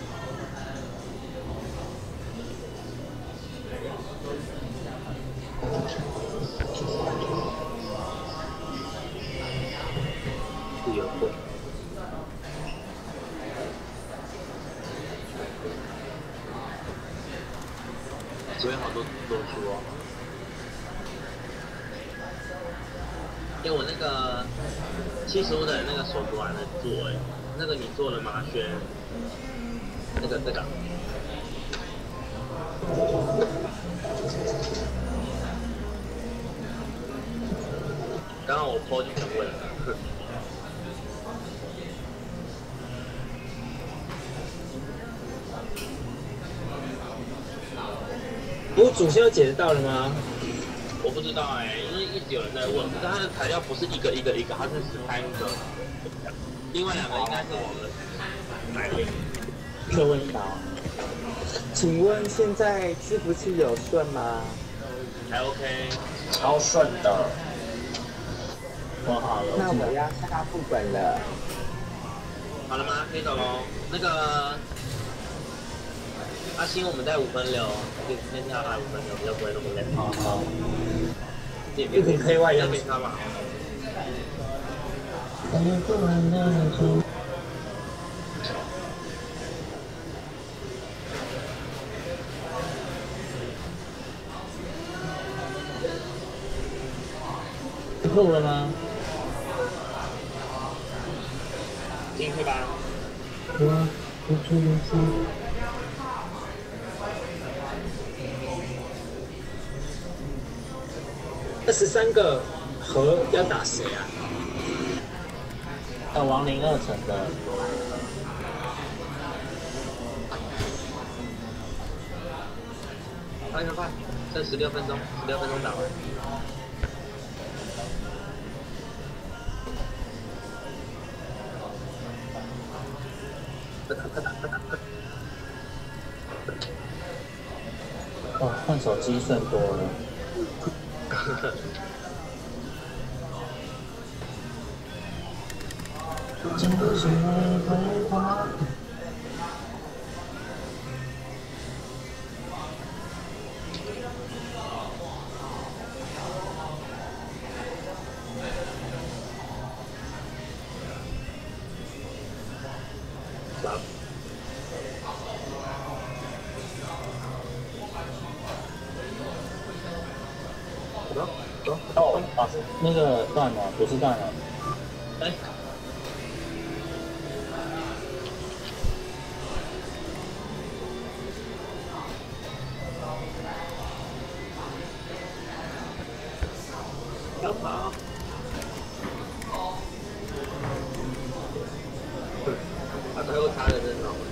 不有会。昨天好多书哦。因为我那个75的那个手镯还能做哎，那个你做了吗，轩？那个。刚刚我 po 就想问了。 不过主线要解得到了吗？ 我不知道哎、因为一直有人在问，可是它的材料不是一个，它是13个，另外2个应该是我们买的。 这问到，请问现在伺服器有顺吗？ 还 OK， 超顺的。 我好了，那我要下副本了。 好了吗？可以走喽。那个阿星，我们在5分6，先下来5分6，比较不会那么累。 好。 一瓶黑外样没差吧？ 录了吗？ 进去吧。 我出。 23个盒要打谁啊？ 亡灵2层的。 快，剩16分钟，16分钟打完。快打！ 哇，换手机顺多了。真不是玫瑰花。那个断了，不是断了。 哎。 要跑！他最后插的真好。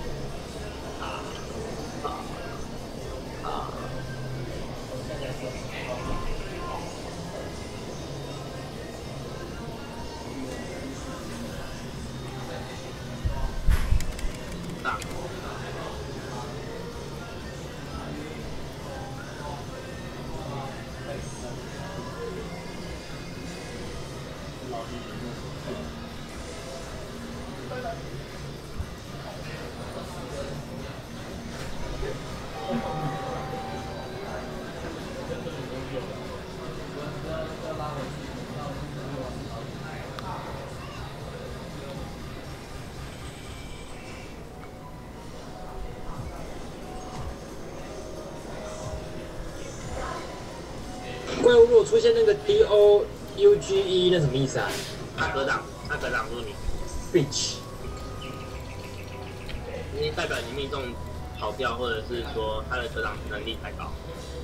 怪物如果出现那个 DOUGE， 那什么意思啊？ 他格挡住你 ，bitch。 你代表你命中跑掉，或者是说他的格挡能力太高。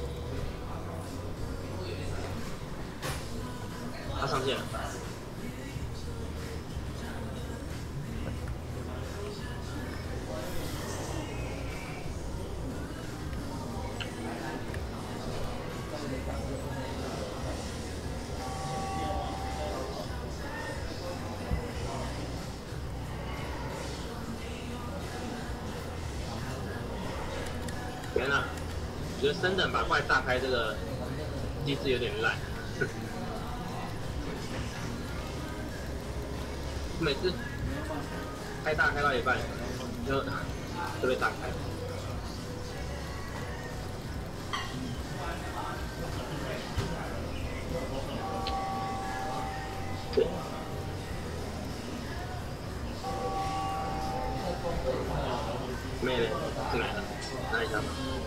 他上线了。天哪！我觉得升等把怪炸开这个机制有点烂。每次开大开到一半就被炸开。对。妹妹进来了，拿一下吧。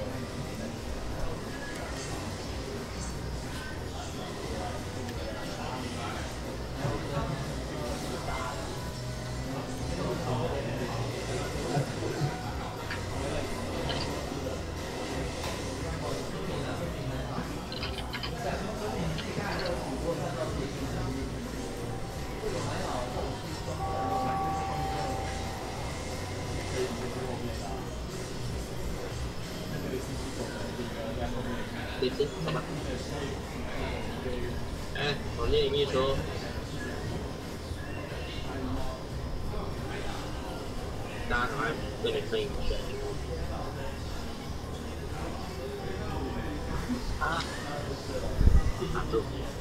可以接，好吧。哎，房间里秘书。大家赶快对你声音选。啊！打住。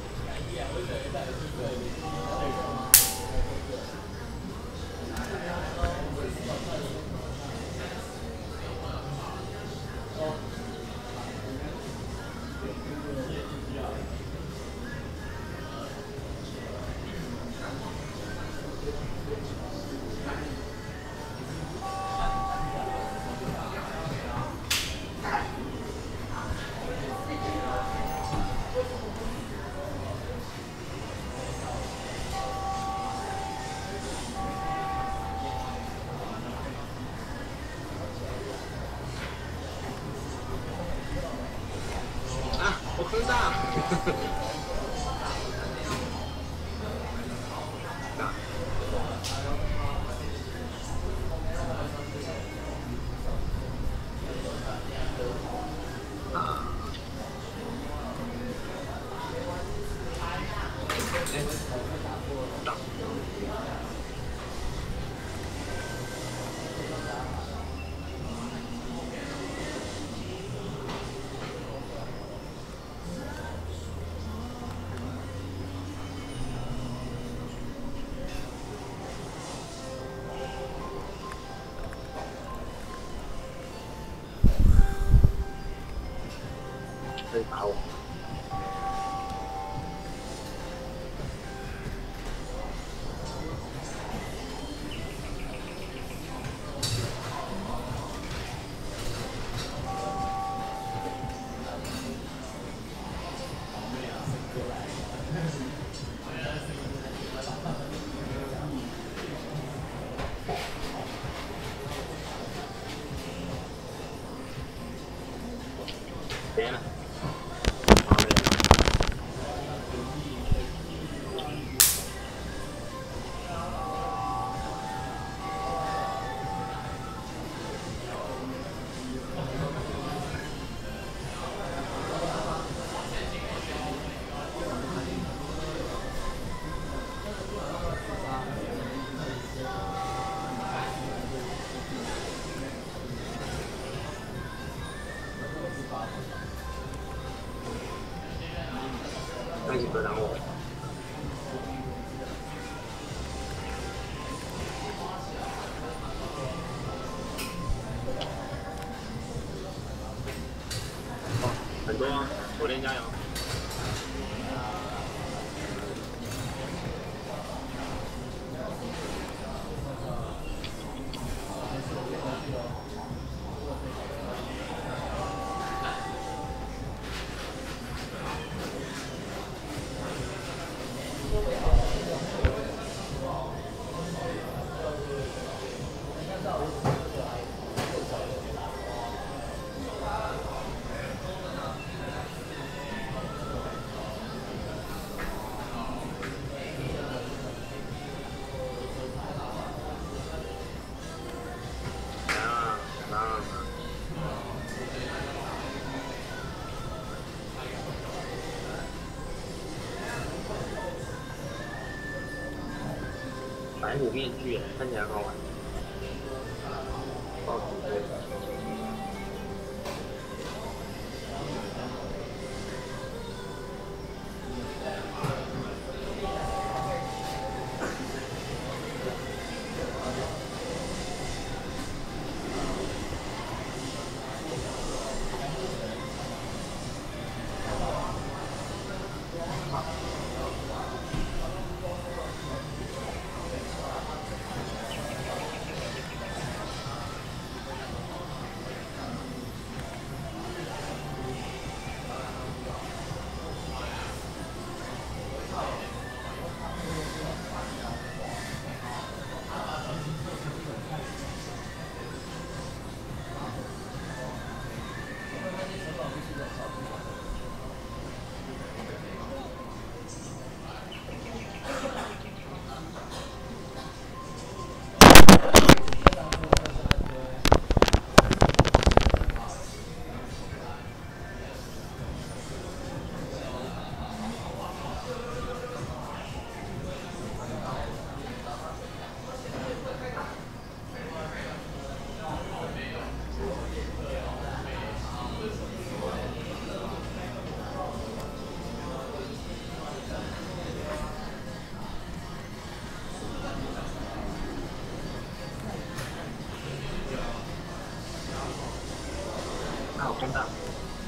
我空大。可以打我。天呐！ 开始格挡我。很多啊，火炼加油！白虎面具，看起来很好玩。爆竹队。真的。